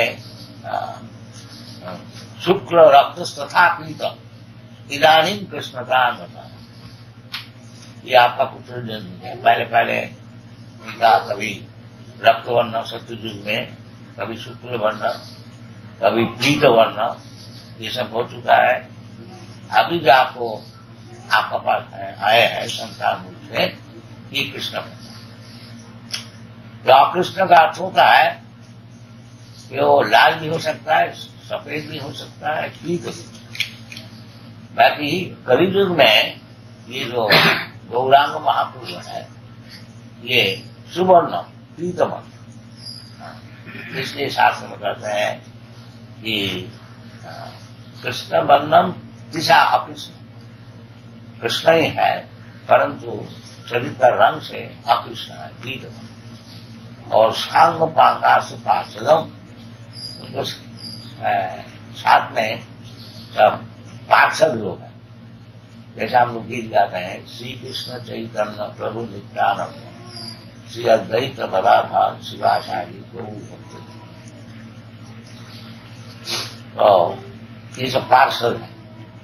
शुक्ल रक्त तथा पीत इदानीम कृष्ण का बता। ये आपका पुत्र जन्म है। पहले पहले इनका कभी रक्त वर्ण सत्ययुग में, कभी शुक्ल वर्ण, कभी पीत वर्ण, ये सब हो चुका है। अभी जो आपको आपका पास आए हैं संसार रूप से, ये कृष्ण जो कृष्ण का अर्थ होता है कि वो लाल भी हो सकता है, सफेद भी हो सकता है, पीत भी। बाकी कलियुग में ये जो गौरांग महापुरुष है, ये सुवर्ण पीतवर्ण, इसलिए शास्त्र में कहते हैं कि कृष्ण वर्णम दिशा अकृष्ण, कृष्ण ही है परंतु चरित्र रंग से अकृष्ण है, पीतवर्ण। और सांग पांगास पार्षदम, उनको साथ में सब पार्षद लोग हैं। जैसे हम लोग गीत गाते हैं, श्री कृष्ण चैतन्य प्रभु नित्यानंद श्री अद्वैत गदाधर शिवाचार्य गौ भक्त, तो ये सब पार्षद है।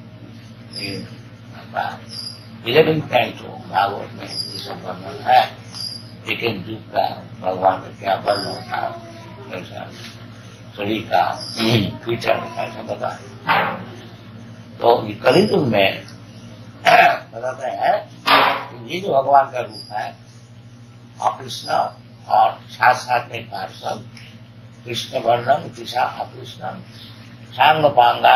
इलेवन पॉइंट हो भागवत में ये सब वर्णन है। एक एक युग का भगवान का क्या वर्णन था, कैसा शरीर का फीचर ऐसा बताया। तो ये कलियुग में बताते हैं कि ये जो भगवान का रूप है अकृष्ण, और साथ साथ में पार्षद कृष्ण वर्णन दिशा अकृष्ण सांग पांगा,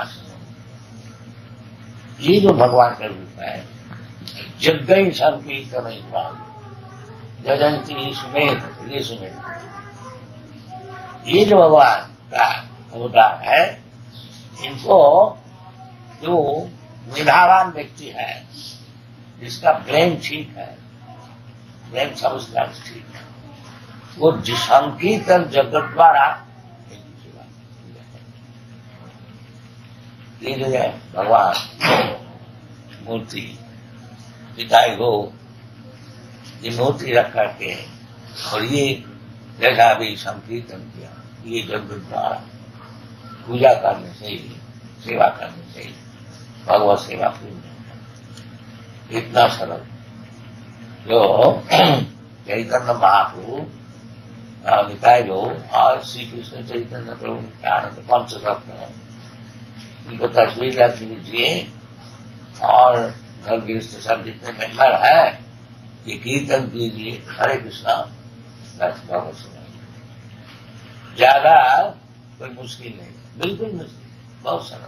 ये जो भगवान का रूप है जगई संकीर्तन जजंती सुमेध, ये सुमेध, ये जो भगवान का अवतार है, इनको जो मेधावान व्यक्ति है, जिसका ब्रेन ठीक है, ब्रेन संस्कार ठीक है, वो संकीर्तन जगत द्वारा ये जो है भगवान मूर्ति दिखाई हो, ये मूर्ति रख करके, और ये जैसा अभी संकीर्तन किया, ये जगत द्वारा पूजा करने से ही, सेवा करने से ही भगवत सेवा पूर्ण, इतना सरल। जो चैतन्य महाप्रभु निकाय जो और श्री कृष्ण चैतन्य प्रभु नित्यानंद पंचरत्न है, इनको तस्वीर रख लीजिए और घर गृहस्थ सब जितने मेंबर है ये कीर्तन कीजिए, हरे कृष्णा, बस भगवत सुनाइए। ज्यादा कोई मुश्किल नहीं, बिल्कुल मुश्किल, बहुत सरल।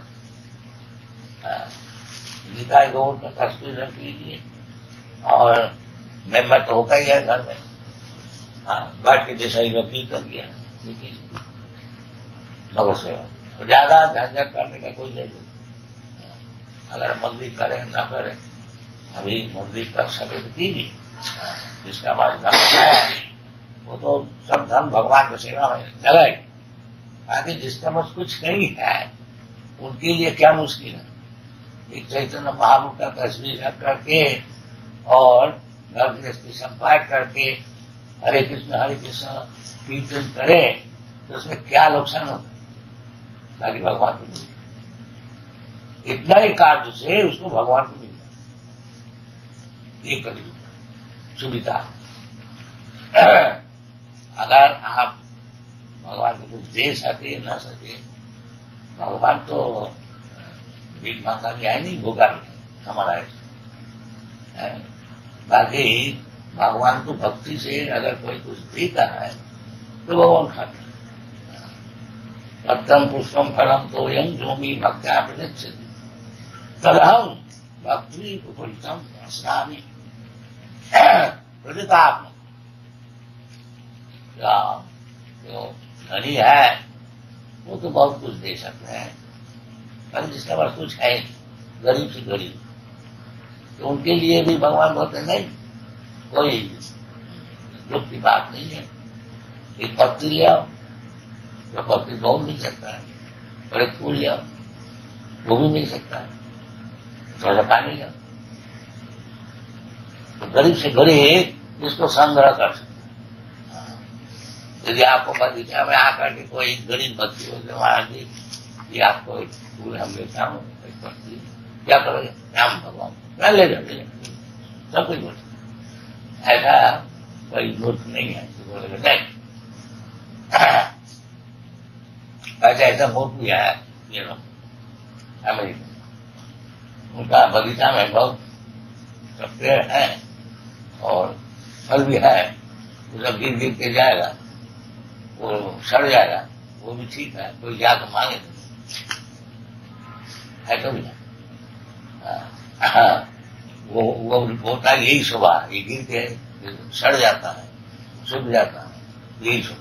निकाय गौर का तस्वीर रख लीजिए और मेंबर तो होता ही है घर में, हाँ बैठ के जैसा ही लोग कीर्तन किया भगवत सेवा, तो ज्यादा झंझट करने का कोई नहीं। अगर मंदिर करें ना करें, अभी मंदिर कर सके तो कीजिए, जिसका हमारे धर्म है वो तो सब धर्म भगवान की सेवा में लगाए। आगे जिसका बस कुछ नहीं है उनके लिए क्या मुश्किल है। एक चैतन्य महाप्रभु का तस्वीर रख करके और घर गृहस्थी संपाद करके हरे कृष्ण हरे कृष्ण कीर्तन करे तो उसमें क्या नुकसान होता है, ताकि भगवान को मिले। इतना ही कार्य से उसको भगवान को मिल जाए, ये करिए सुविधा। अगर आप भगवान को कुछ दे सके न सके, भगवान तो भीख मांगा भी है नहीं, भोगा भी हमारा है। बाकी भगवान को भक्ति से अगर कोई कुछ देता है तो भगवान खाते हैं। पत्रम पुष्पम फलम तो यम जोमी भक्त्या प्रदक्षिण तदहम भक्ति उपरितम अस्नामि प्रदितात्म। जो धनी है वो तो बहुत कुछ दे सकते हैं, पर जिसके पास कुछ है गरीब से गरीब, तो उनके लिए भी भगवान बोलते नहीं, कोई दुख की बात नहीं है। एक पत्ती ले आओ, तो पत्ती बहुत मिल सकता है, और एक फूल ले आओ वो भी मिल सकता है, थोड़ा पानी ले आओ, तो गरीब से गरीब इसको संग्रह कर सकते। यदि आपको बगीचा में आकर के कोई गरीब बच्ची हो महाराज जी ये आपको एक फूल हम लेता हूँ, एक पत्ती, क्या करोगे? राम भगवान मैं ले जाओ, सब कुछ बोलते। ऐसा कोई मूर्ख नहीं है तो बोलेगा नहीं। ऐसा ऐसा मूर्ख भी है ये लोग अमेरिका, उनका बगीचा में बहुत सब पेड़ है और फल भी है, वो सब गिर गिर के जाएगा, वो सड़ जाएगा, वो भी ठीक है, कोई जाकर मांगे है तो भी है। वो वो होता है यही स्वभाव, ये गिर के सड़ जाता है, सूख जाता है, यही स्वभाव।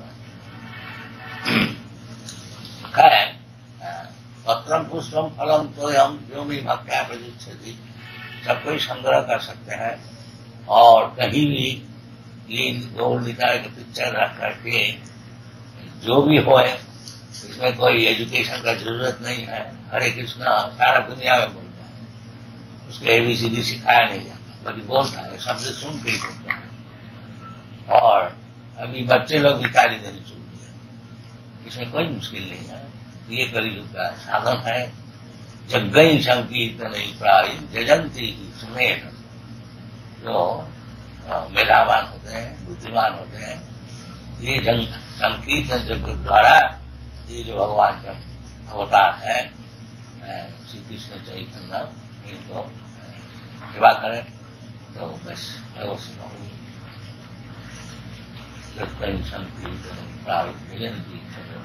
खैर, पत्रम पुष्पम फलम तो हम जो भी भक्त्या प्रदीक्षति, सब कोई संग्रह कर सकते हैं और कहीं भी लीन गौर निकाय के पिक्चर रख करके जो भी हो, इसमें कोई एजुकेशन का जरूरत नहीं है। हरे कृष्णा सारा दुनिया में बोलता है, उसको एबीसीडी सिखाया नहीं जाता, बल्कि बोलता है, शब्द सुन के ही बोलता है। और अभी बच्चे लोग भी ताली देनी शुरू किए, इसमें कोई मुश्किल नहीं है। ये कलयुग का साधन है। जगई संकीर्तन प्राय जजंती सुमेध, जो मेधावान होते हैं, बुद्धिमान होते हैं, ये जन संकीर्तन जग द्वारा ये जो भगवान का अवतार है श्री कृष्ण चैतन्य, इनको सेवा करें तो बस जगई संकीर्तन प्राय जजंती।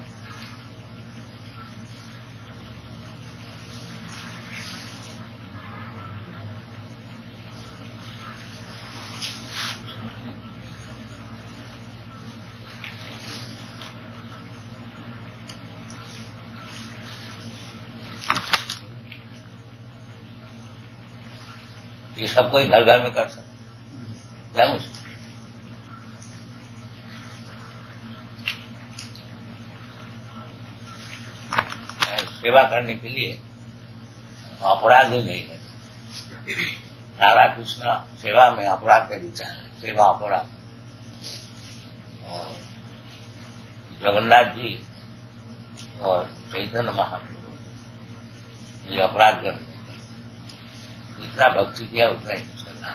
ये सब कोई घर घर में कर सकता है। सेवा करने के लिए अपराध ही नहीं है। राधा कृष्ण सेवा में अपराध का विचार है, सेवा अपराध। और जगन्नाथ जी और चैतन्य महाप्रभु ये अपराध करते, जितना भक्ति किया उतना ही चलना।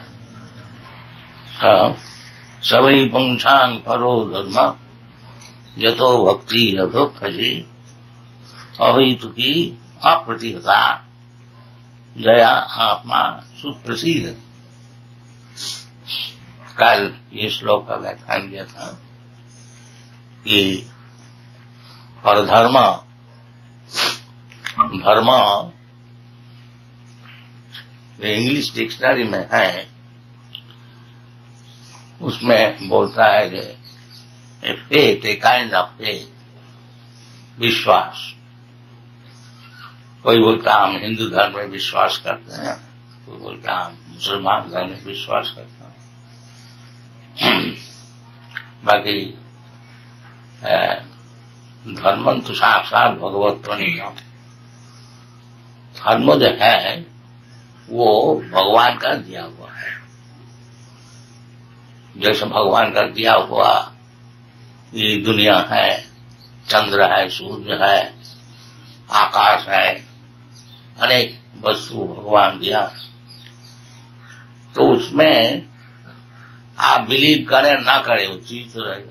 सवै पंचांग परो धर्म यतो भक्ति यथो खजी अवैतुकी अप्रतिहता जया आत्मा सुप्रसिद्ध। कल ये श्लोक का व्याख्यान किया था कि परधर्म धर्म इंग्लिश डिक्शनरी में है, उसमें बोलता है कि faith, a kind of faith, विश्वास। कोई बोलता हम हिंदू धर्म में विश्वास करते हैं, कोई बोलता हम मुसलमान धर्म में विश्वास करते हैं। बाकी धर्म तो साक्षात भगवत नहीं है। धर्म जो है वो भगवान का दिया हुआ है। जैसे भगवान का दिया हुआ ये दुनिया है, चंद्र है, सूर्य है, आकाश है, अनेक वस्तु भगवान दिया, तो उसमें आप बिलीव करें ना करें वो चीज तो रहेगा।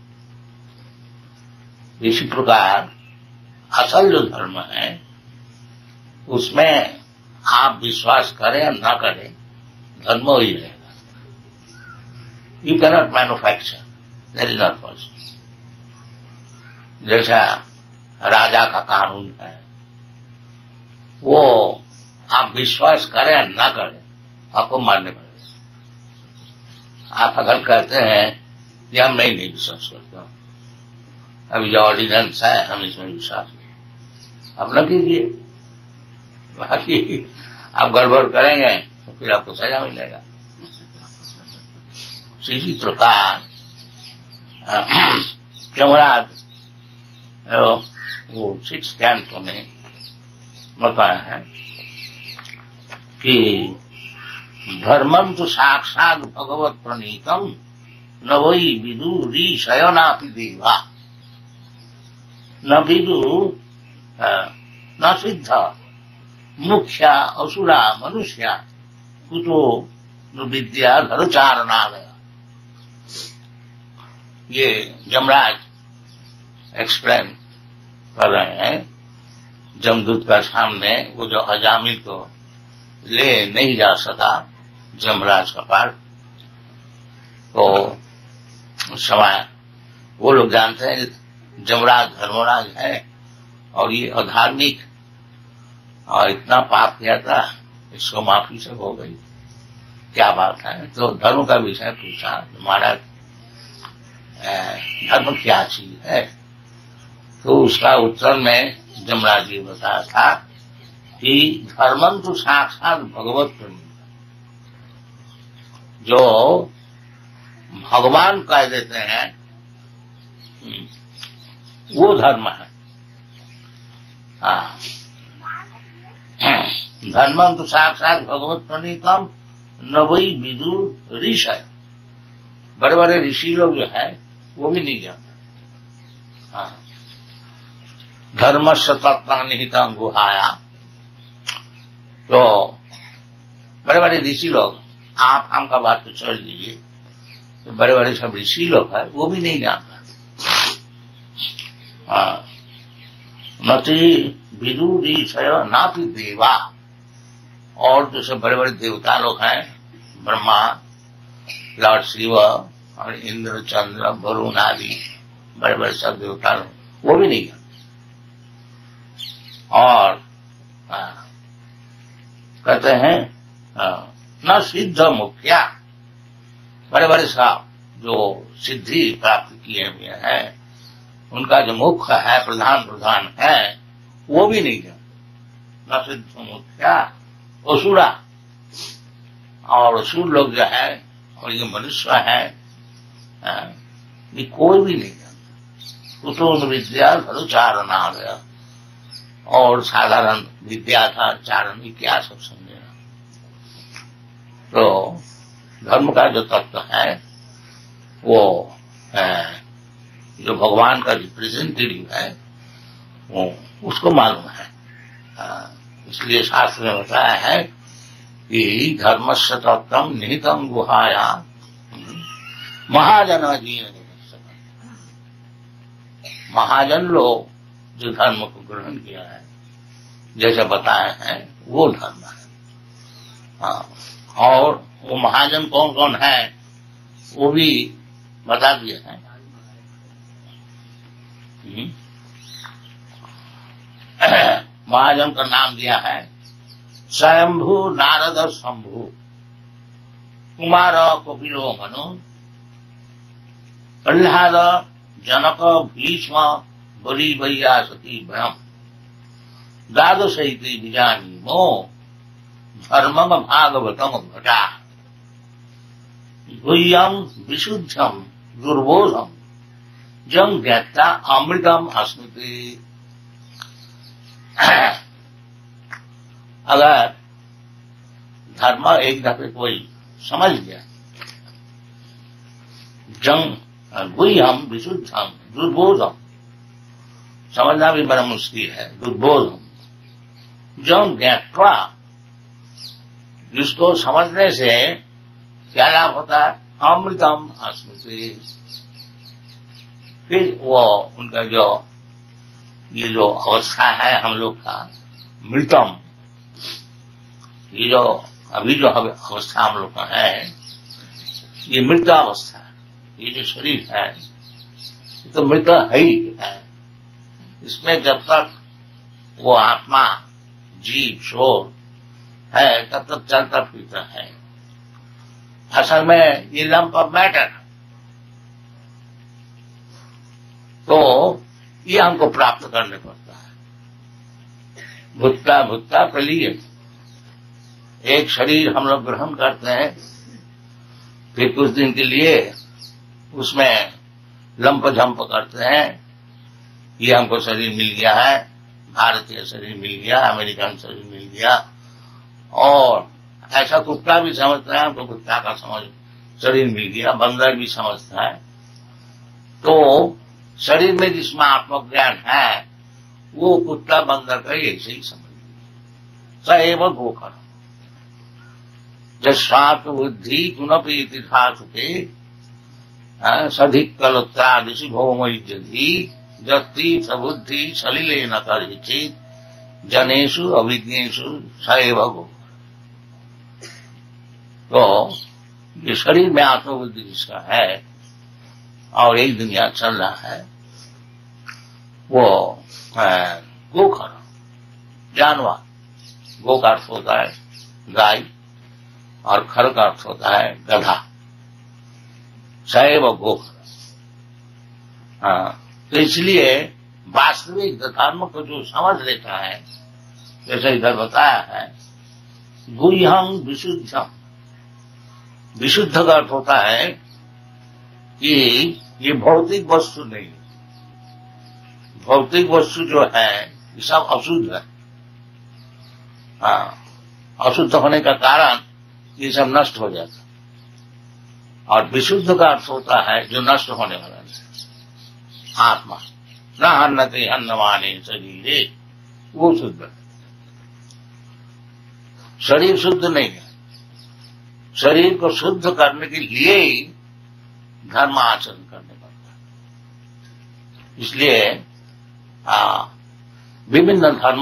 इसी प्रकार असल जो धर्म है उसमें आप विश्वास करें या ना करें, धर्म ही रहेगा। You cannot manufacture, that is not possible. जैसा राजा का कानून है, वो आप विश्वास करें या ना करें, आपको मानने पड़ेगा। आप अगर कहते हैं कि हम नहीं नहीं विश्वास करते, अभी जो ऑर्डिनेंस है हम इसमें विश्वास नहीं, अब न कीजिए। बाकी आप गड़बड़ करेंगे तो फिर आपको सजा मिलेगा। इसी प्रकार चमराज वो सिक्स कैंटो में बताया है कि धर्मम तो साक्षात भगवत प्रणीतम न वही विदुरी शयनापि देवा न विदु न सिद्ध मुख्या असुरा मनुष्या कुतो विद्या धरुचारणालय। ये यमराज एक्सप्लेन कर रहे हैं जमदूत का सामने। वो जो अजामिल को ले नहीं जा सका जमराज का पार, तो उस समय वो लोग जानते हैं जमराज धर्मराज है और ये अधार्मिक और इतना पाप किया था, इसको माफी सब हो गई, क्या बात है। तो धर्म का विषय पूछा, महाराज धर्म क्या चीज है। तो उसका उत्तर में जमराज जी बताया था कि धर्मम तो साक्षात भगवत प्रेम, जो भगवान कह देते हैं वो धर्म है। हाँ, धर्मम तो साक्षात भगवत प्रणीतम न वही विदुर ऋषि। बड़े बड़े ऋषि लोग जो है वो भी नहीं जानते। हाँ, धर्म से तत्व निहिता गुहाया। तो बड़े बड़े ऋषि लोग, आप हम का बात तो छोड़ दीजिए, तो बड़े बड़े सब ऋषि लोग है वो भी नहीं जानते। हाँ, नति विदु ऋषय नापि देवा। और जो सब बड़े बड़े देवता लोग हैं, ब्रह्मा, लॉर्ड शिव और इंद्र, चंद्र, वरुण आदि बड़े बड़े सब देवता लोग, वो भी नहीं जानते। और आ, कहते हैं आ, न सिद्ध मुख्या, बड़े बड़े साहब जो सिद्धि प्राप्त किए हुए हैं, उनका जो मुख्य है, प्रधान प्रधान है, वो भी नहीं जानते। न सिद्ध मुख्या असुरा, और असुर लोग जो है और ये मनुष्य है, ये कोई भी नहीं जानता। कुतो विद्या धरुचारणालय, और साधारण विद्या था, चारण भी क्या सब समझेगा। तो धर्म का जो तत्व है वो है, जो भगवान का रिप्रेजेंटेटिव है वो उसको मालूम है। इसलिए शास्त्र में बताया है कि धर्मस्य तत्वम निहितम गुहाया महाजन जीवन। महाजन लोग जो धर्म को ग्रहण किया है, जैसे बताए हैं, वो धर्म है। हाँ, और वो महाजन कौन कौन है वो भी बता दिए हैं। महाजन का नाम दिया है स्वयंभू नारद शंभु कुमार कपिलो मनु प्रह्लाद जनक भीष्म बलि वैयासति ब्रह्म द्वादशैते विजानीमो धर्मम भागवतम घटा गुह्यम विशुद्धम दुर्बोधम जम ज्ञाता अमृतम अस्मृति। अगर धर्म एक दफे कोई समझ गया, जंग गुह्यम विशुद्धम दुर्बोधम, समझना भी बड़ा मुश्किल है, दुर्बोधम जम ज्ञात्वा, जिसको समझने से क्या लाभ होता है, अमृतम अस्मृति। फिर वो उनका जो ये जो अवस्था है हम लोग का मृतम, ये जो अभी जो अवस्था हम लोग का है, ये मृत अवस्था, ये जो शरीर है ये तो मृत है ही है। इसमें जब तक वो आत्मा जीव शोर है तब तक चलता फिरता है। असल में ये लंप ऑफ मैटर, तो ये हमको प्राप्त करने पड़ता है। भुत्ता भुत्ता प्रलीय, एक शरीर हम लोग ग्रहण करते हैं, फिर कुछ दिन के लिए उसमें लंप झंप करते हैं, ये हमको शरीर मिल गया है, भारतीय शरीर मिल गया, अमेरिकन शरीर मिल गया। और ऐसा कुत्ता भी समझता है, हमको कुत्ता का समझ शरीर मिल गया, बंदर भी समझता है। तो शरीर में जिसमें आत्मज्ञान है वो कुत्ता बंदर का ऐसे ही समझ सएव गोकर। जस्वात् बुद्धि कुनपि तिथासुते सधिक कलोत्रादिशि भौमयुज्यति जत्ति सबुद्धि सलिले न करिचित जनेषु अभिज्ञेषु सएव गो। तो ये शरीर में आत्मबुद्धि जिसका है और एक दुनिया चल रहा है वो है गोखर जानवर। गो का अर्थ होता है गाय और खर का अर्थ होता है गधा। सैव गोखर। हाँ, तो इसलिए वास्तविक धर्म को जो समझ लेता है, जैसे इधर बताया है, गुह्यं विशुद्धम। विशुद्ध का अर्थ होता है कि ये भौतिक वस्तु नहीं। भौतिक वस्तु जो है ये सब अशुद्ध है। हाँ, अशुद्ध होने का कारण ये सब नष्ट हो जाता। और विशुद्ध का अर्थ होता है जो नष्ट होने वाला नहीं। आत्मा न हन्नते हन्नवाने शरीरे, वो शुद्ध है। शरीर शुद्ध नहीं है। शरीर को शुद्ध करने के लिए ही धर्म आचरण करने पड़ता है। इसलिए विभिन्न धर्म,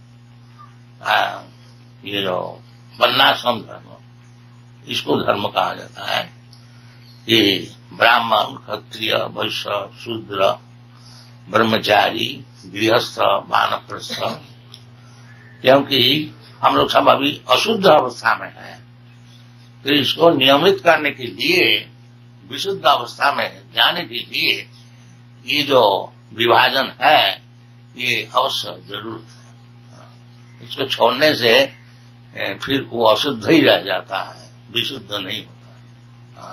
ये जो वर्णाश्रम धर्म, इसको धर्म कहा जाता है। ये ब्राह्मण, क्षत्रिय, वैश्य, शूद्र, ब्रह्मचारी, गृहस्थ, वानप्रस्थ, क्योंकि हम लोग सब अभी अशुद्ध अवस्था में हैं, तो इसको नियमित करने के लिए, विशुद्ध अवस्था में जाने के लिए ये जो विभाजन है ये अवश्य जरूर है। इसको छोड़ने से फिर वो अशुद्ध ही रह जाता है, विशुद्ध नहीं होता।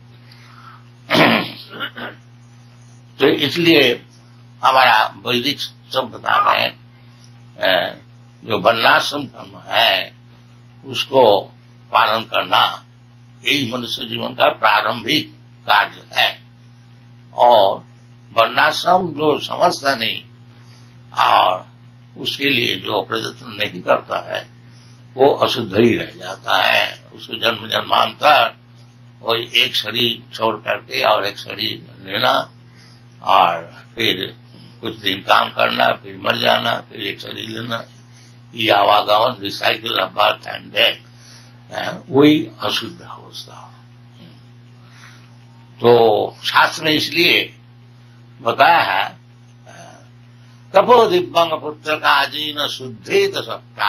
तो इसलिए हमारा वैदिक सभ्यता में जो वर्णाश्रम धर्म है उसको पालन करना यही मनुष्य जीवन का प्रारंभिक कार्य है। और वर्णाश्रम जो समझता नहीं और उसके लिए जो प्रयत्न नहीं करता है वो अशुद्ध ही रह जाता है। उसको जन्म जन्मांतर वही एक शरीर छोड़ करके और एक शरीर लेना और फिर कुछ दिन काम करना, फिर मर जाना, फिर एक शरीर लेना, ये आवागमन recycle of birth and death, वही अशुद्ध अवस्था। तो शास्त्र ने इसलिए बताया है तपो दिव्यंग पुत्र का आजीन शुद्धेत सत्ता।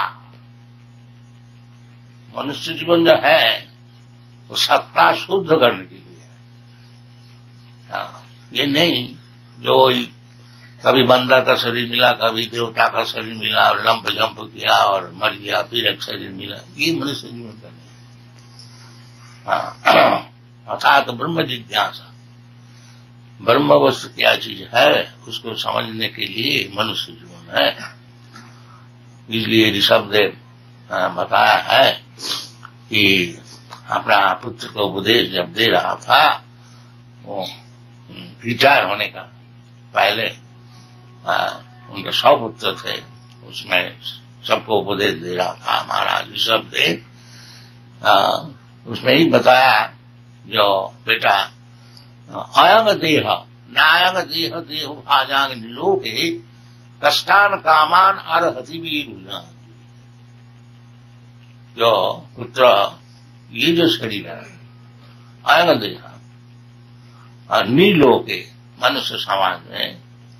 मनुष्य जीवन जो है वो सत्ता शुद्ध करने के लिए है। ये नहीं जो कभी बंदर का शरीर मिला, कभी देवता का शरीर मिला और लंप जंप किया और मर गया, फिर एक शरीर मिला, ये मनुष्य जीवन का नहीं। अर्थात ब्रह्म जिज्ञासा, ब्रह्म वस्तु क्या चीज है उसको समझने के लिए मनुष्य जीवन है। इसलिए ऋषभदेव बताया है कि अपना पुत्र को उपदेश जब दे रहा था, वो रिटायर होने का पहले आ, उनके सौ पुत्र थे, उसमें सबको उपदेश दे रहा था महाराज ऋषभदेव। उसमें ही बताया जो बेटा अयंग देह नायंग देह देह भाजांग लोके कष्टान कामान अर्हति वीरुना। जो पुत्र ये जो शरीर है अयंग देह, और नीलोके मनुष्य समाज में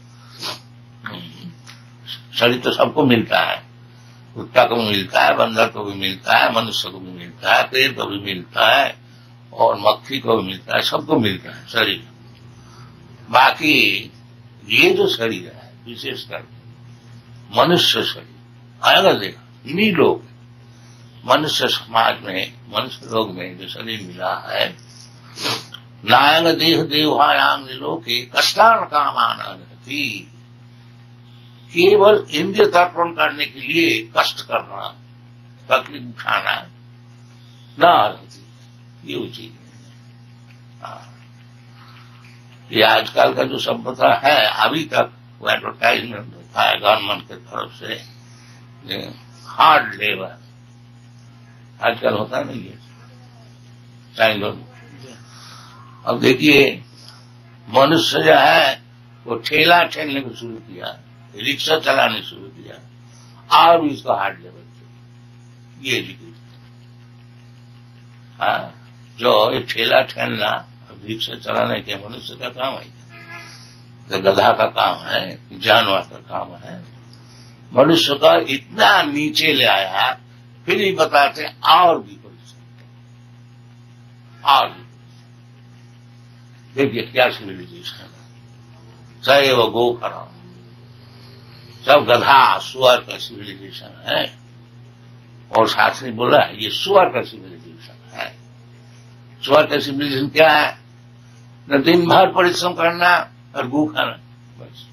शरीर तो सबको मिलता है, कुत्ता को भी मिलता है, बंदर को भी मिलता है, मनुष्य को भी मिलता है, पेड़ को भी मिलता है और मक्खी को भी मिलता है, सबको मिलता है शरीर। बाकी ये जो शरीर है विशेषकर मनुष्य शरीर अयंग देह नीलोक, मनुष्य समाज में मनुष्य लोग में जो शरीर मिला है, नायंग देह देवायांग लोके कष्टान कामान अर्हति, केवल इंद्रिय तर्पण करने के लिए कष्ट करना, तकलीफ उठाना न अर्हति, ये उचित नहीं। ये आजकल का जो सभ्यता है, अभी तक वो एडवर्टाइजमेंट होता है गवर्नमेंट की तरफ से, हार्ड लेबर आजकल होता नहीं है, साईं लोग। अब देखिए मनुष्य जो है वो ठेला ठेलने को शुरू किया, रिक्शा चलाने शुरू किया, और भी इसको हार्ट लेवल ये जिक्र। हाँ, जो ये ठेला ठेलना रिक्शा चलाने के मनुष्य का काम है, तो गधा का काम है, जानवर का काम है। मनुष्य का इतना नीचे ले आया, फिर ही बताते और भी परिश्रम, और भी। देखिए क्या सिविलाइजेशन है, चाहे वो गो खड़ा, सब गधा सुअर का सिविलाइजेशन है। और शास्त्री बोला ये सुअर का सिविलाइजेशन है। सुअर का सिविलाइजेशन क्या है? न दिन भर परिश्रम करना और गू खाना, बस।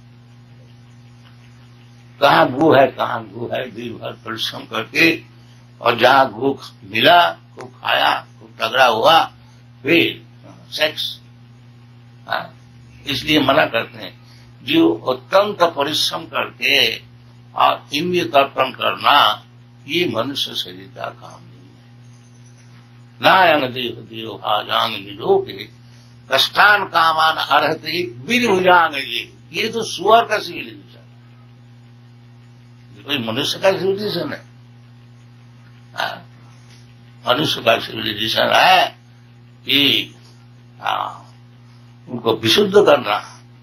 कहाँ गू है, कहाँ गू है, दिन भर परिश्रम करके, और जहां गू मिला खूब खाया, खूब तगड़ा हुआ, फिर सेक्स। इसलिए मना करते हैं जो अत्यंत परिश्रम करके और इंद्रिय तर्पण करना, ये मनुष्य शरीर का काम नहीं है। नायंग देह देव भाजांग निलोके कष्टान कामान अर्हते विभुजांग, ये ये तो सुअर का सिविलाइजेशन, कोई मनुष्य का सिविलाइजेशन है? मनुष्य का सिविलाइजेशन है कि हाँ, उनको विशुद्ध करना।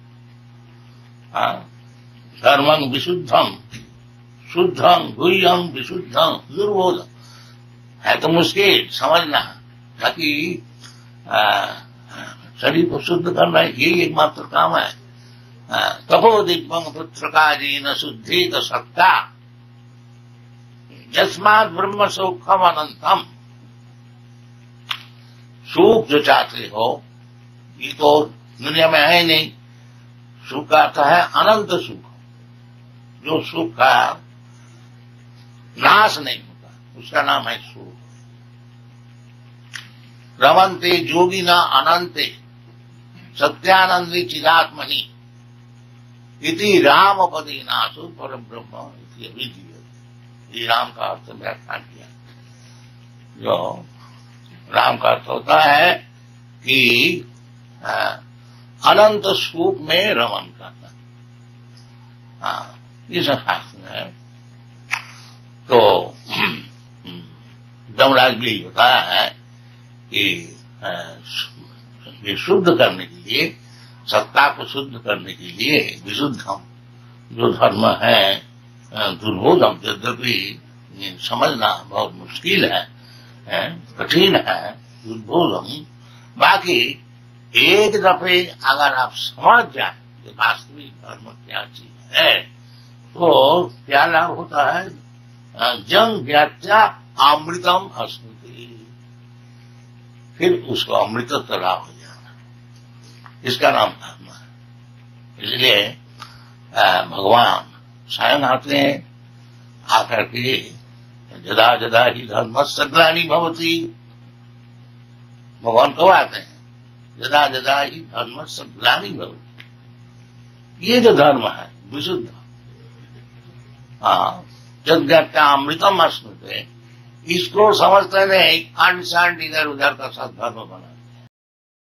धर्मं विशुद्धम शुद्धम गुह्यम विशुद्धम दुर्बोध है तो मुश्किल समझना, ताकि शरीर को शुद्ध करना यही एकमात्र काम है। तपो दिव्यम पुत्र का जीन शुद्धि तो सत्ता जस्मात ब्रह्म सुखम अनंतम। सुख जो चाहते हो ये तो दुनिया में है नहीं। सुख का अर्थ है अनंत सुख, जो सुख का नाश नहीं होता उसका नाम है सुख। रमन्ते योगिना अनंते सत्यानंदी चिदात्मनि इति राम पदी नासु पर ब्रह्म ये राम का अर्थ व्याख्या किया। जो राम का अर्थ होता है कि अनंत सुख में रमन करना। हाँ, ये सब शास्त्र है। तो दमराज भी होता है कि ये शुद्ध करने के लिए, सत्ता को शुद्ध करने के लिए विशुद्धम जो धर्म है, दुर्बोधम यद्यपि समझना बहुत मुश्किल है, है कठिन है दुर्बोधम। बाकी एक दफे अगर आप समझ जाए कि वास्तविक धर्म क्या चीज है, तो क्या लाभ होता है? जंग व्याख्या अमृतम अस्मृति, फिर उसको अमृतत्व लाभ हो जाना, इसका नाम धर्म है। इसलिए भगवान स्वयं आते हैं, आकर के जदा जदा ही धर्म सग्लानी भवती। भगवान कब आते हैं? जदा जदा ही धर्म सग्लानी भवती। ये जो धर्म है विशुद्ध, हाँ, जगत्या अमृतम अस्मृते, इसको समझते नहीं, खंड सांड इधर उधर का सब धर्म बना।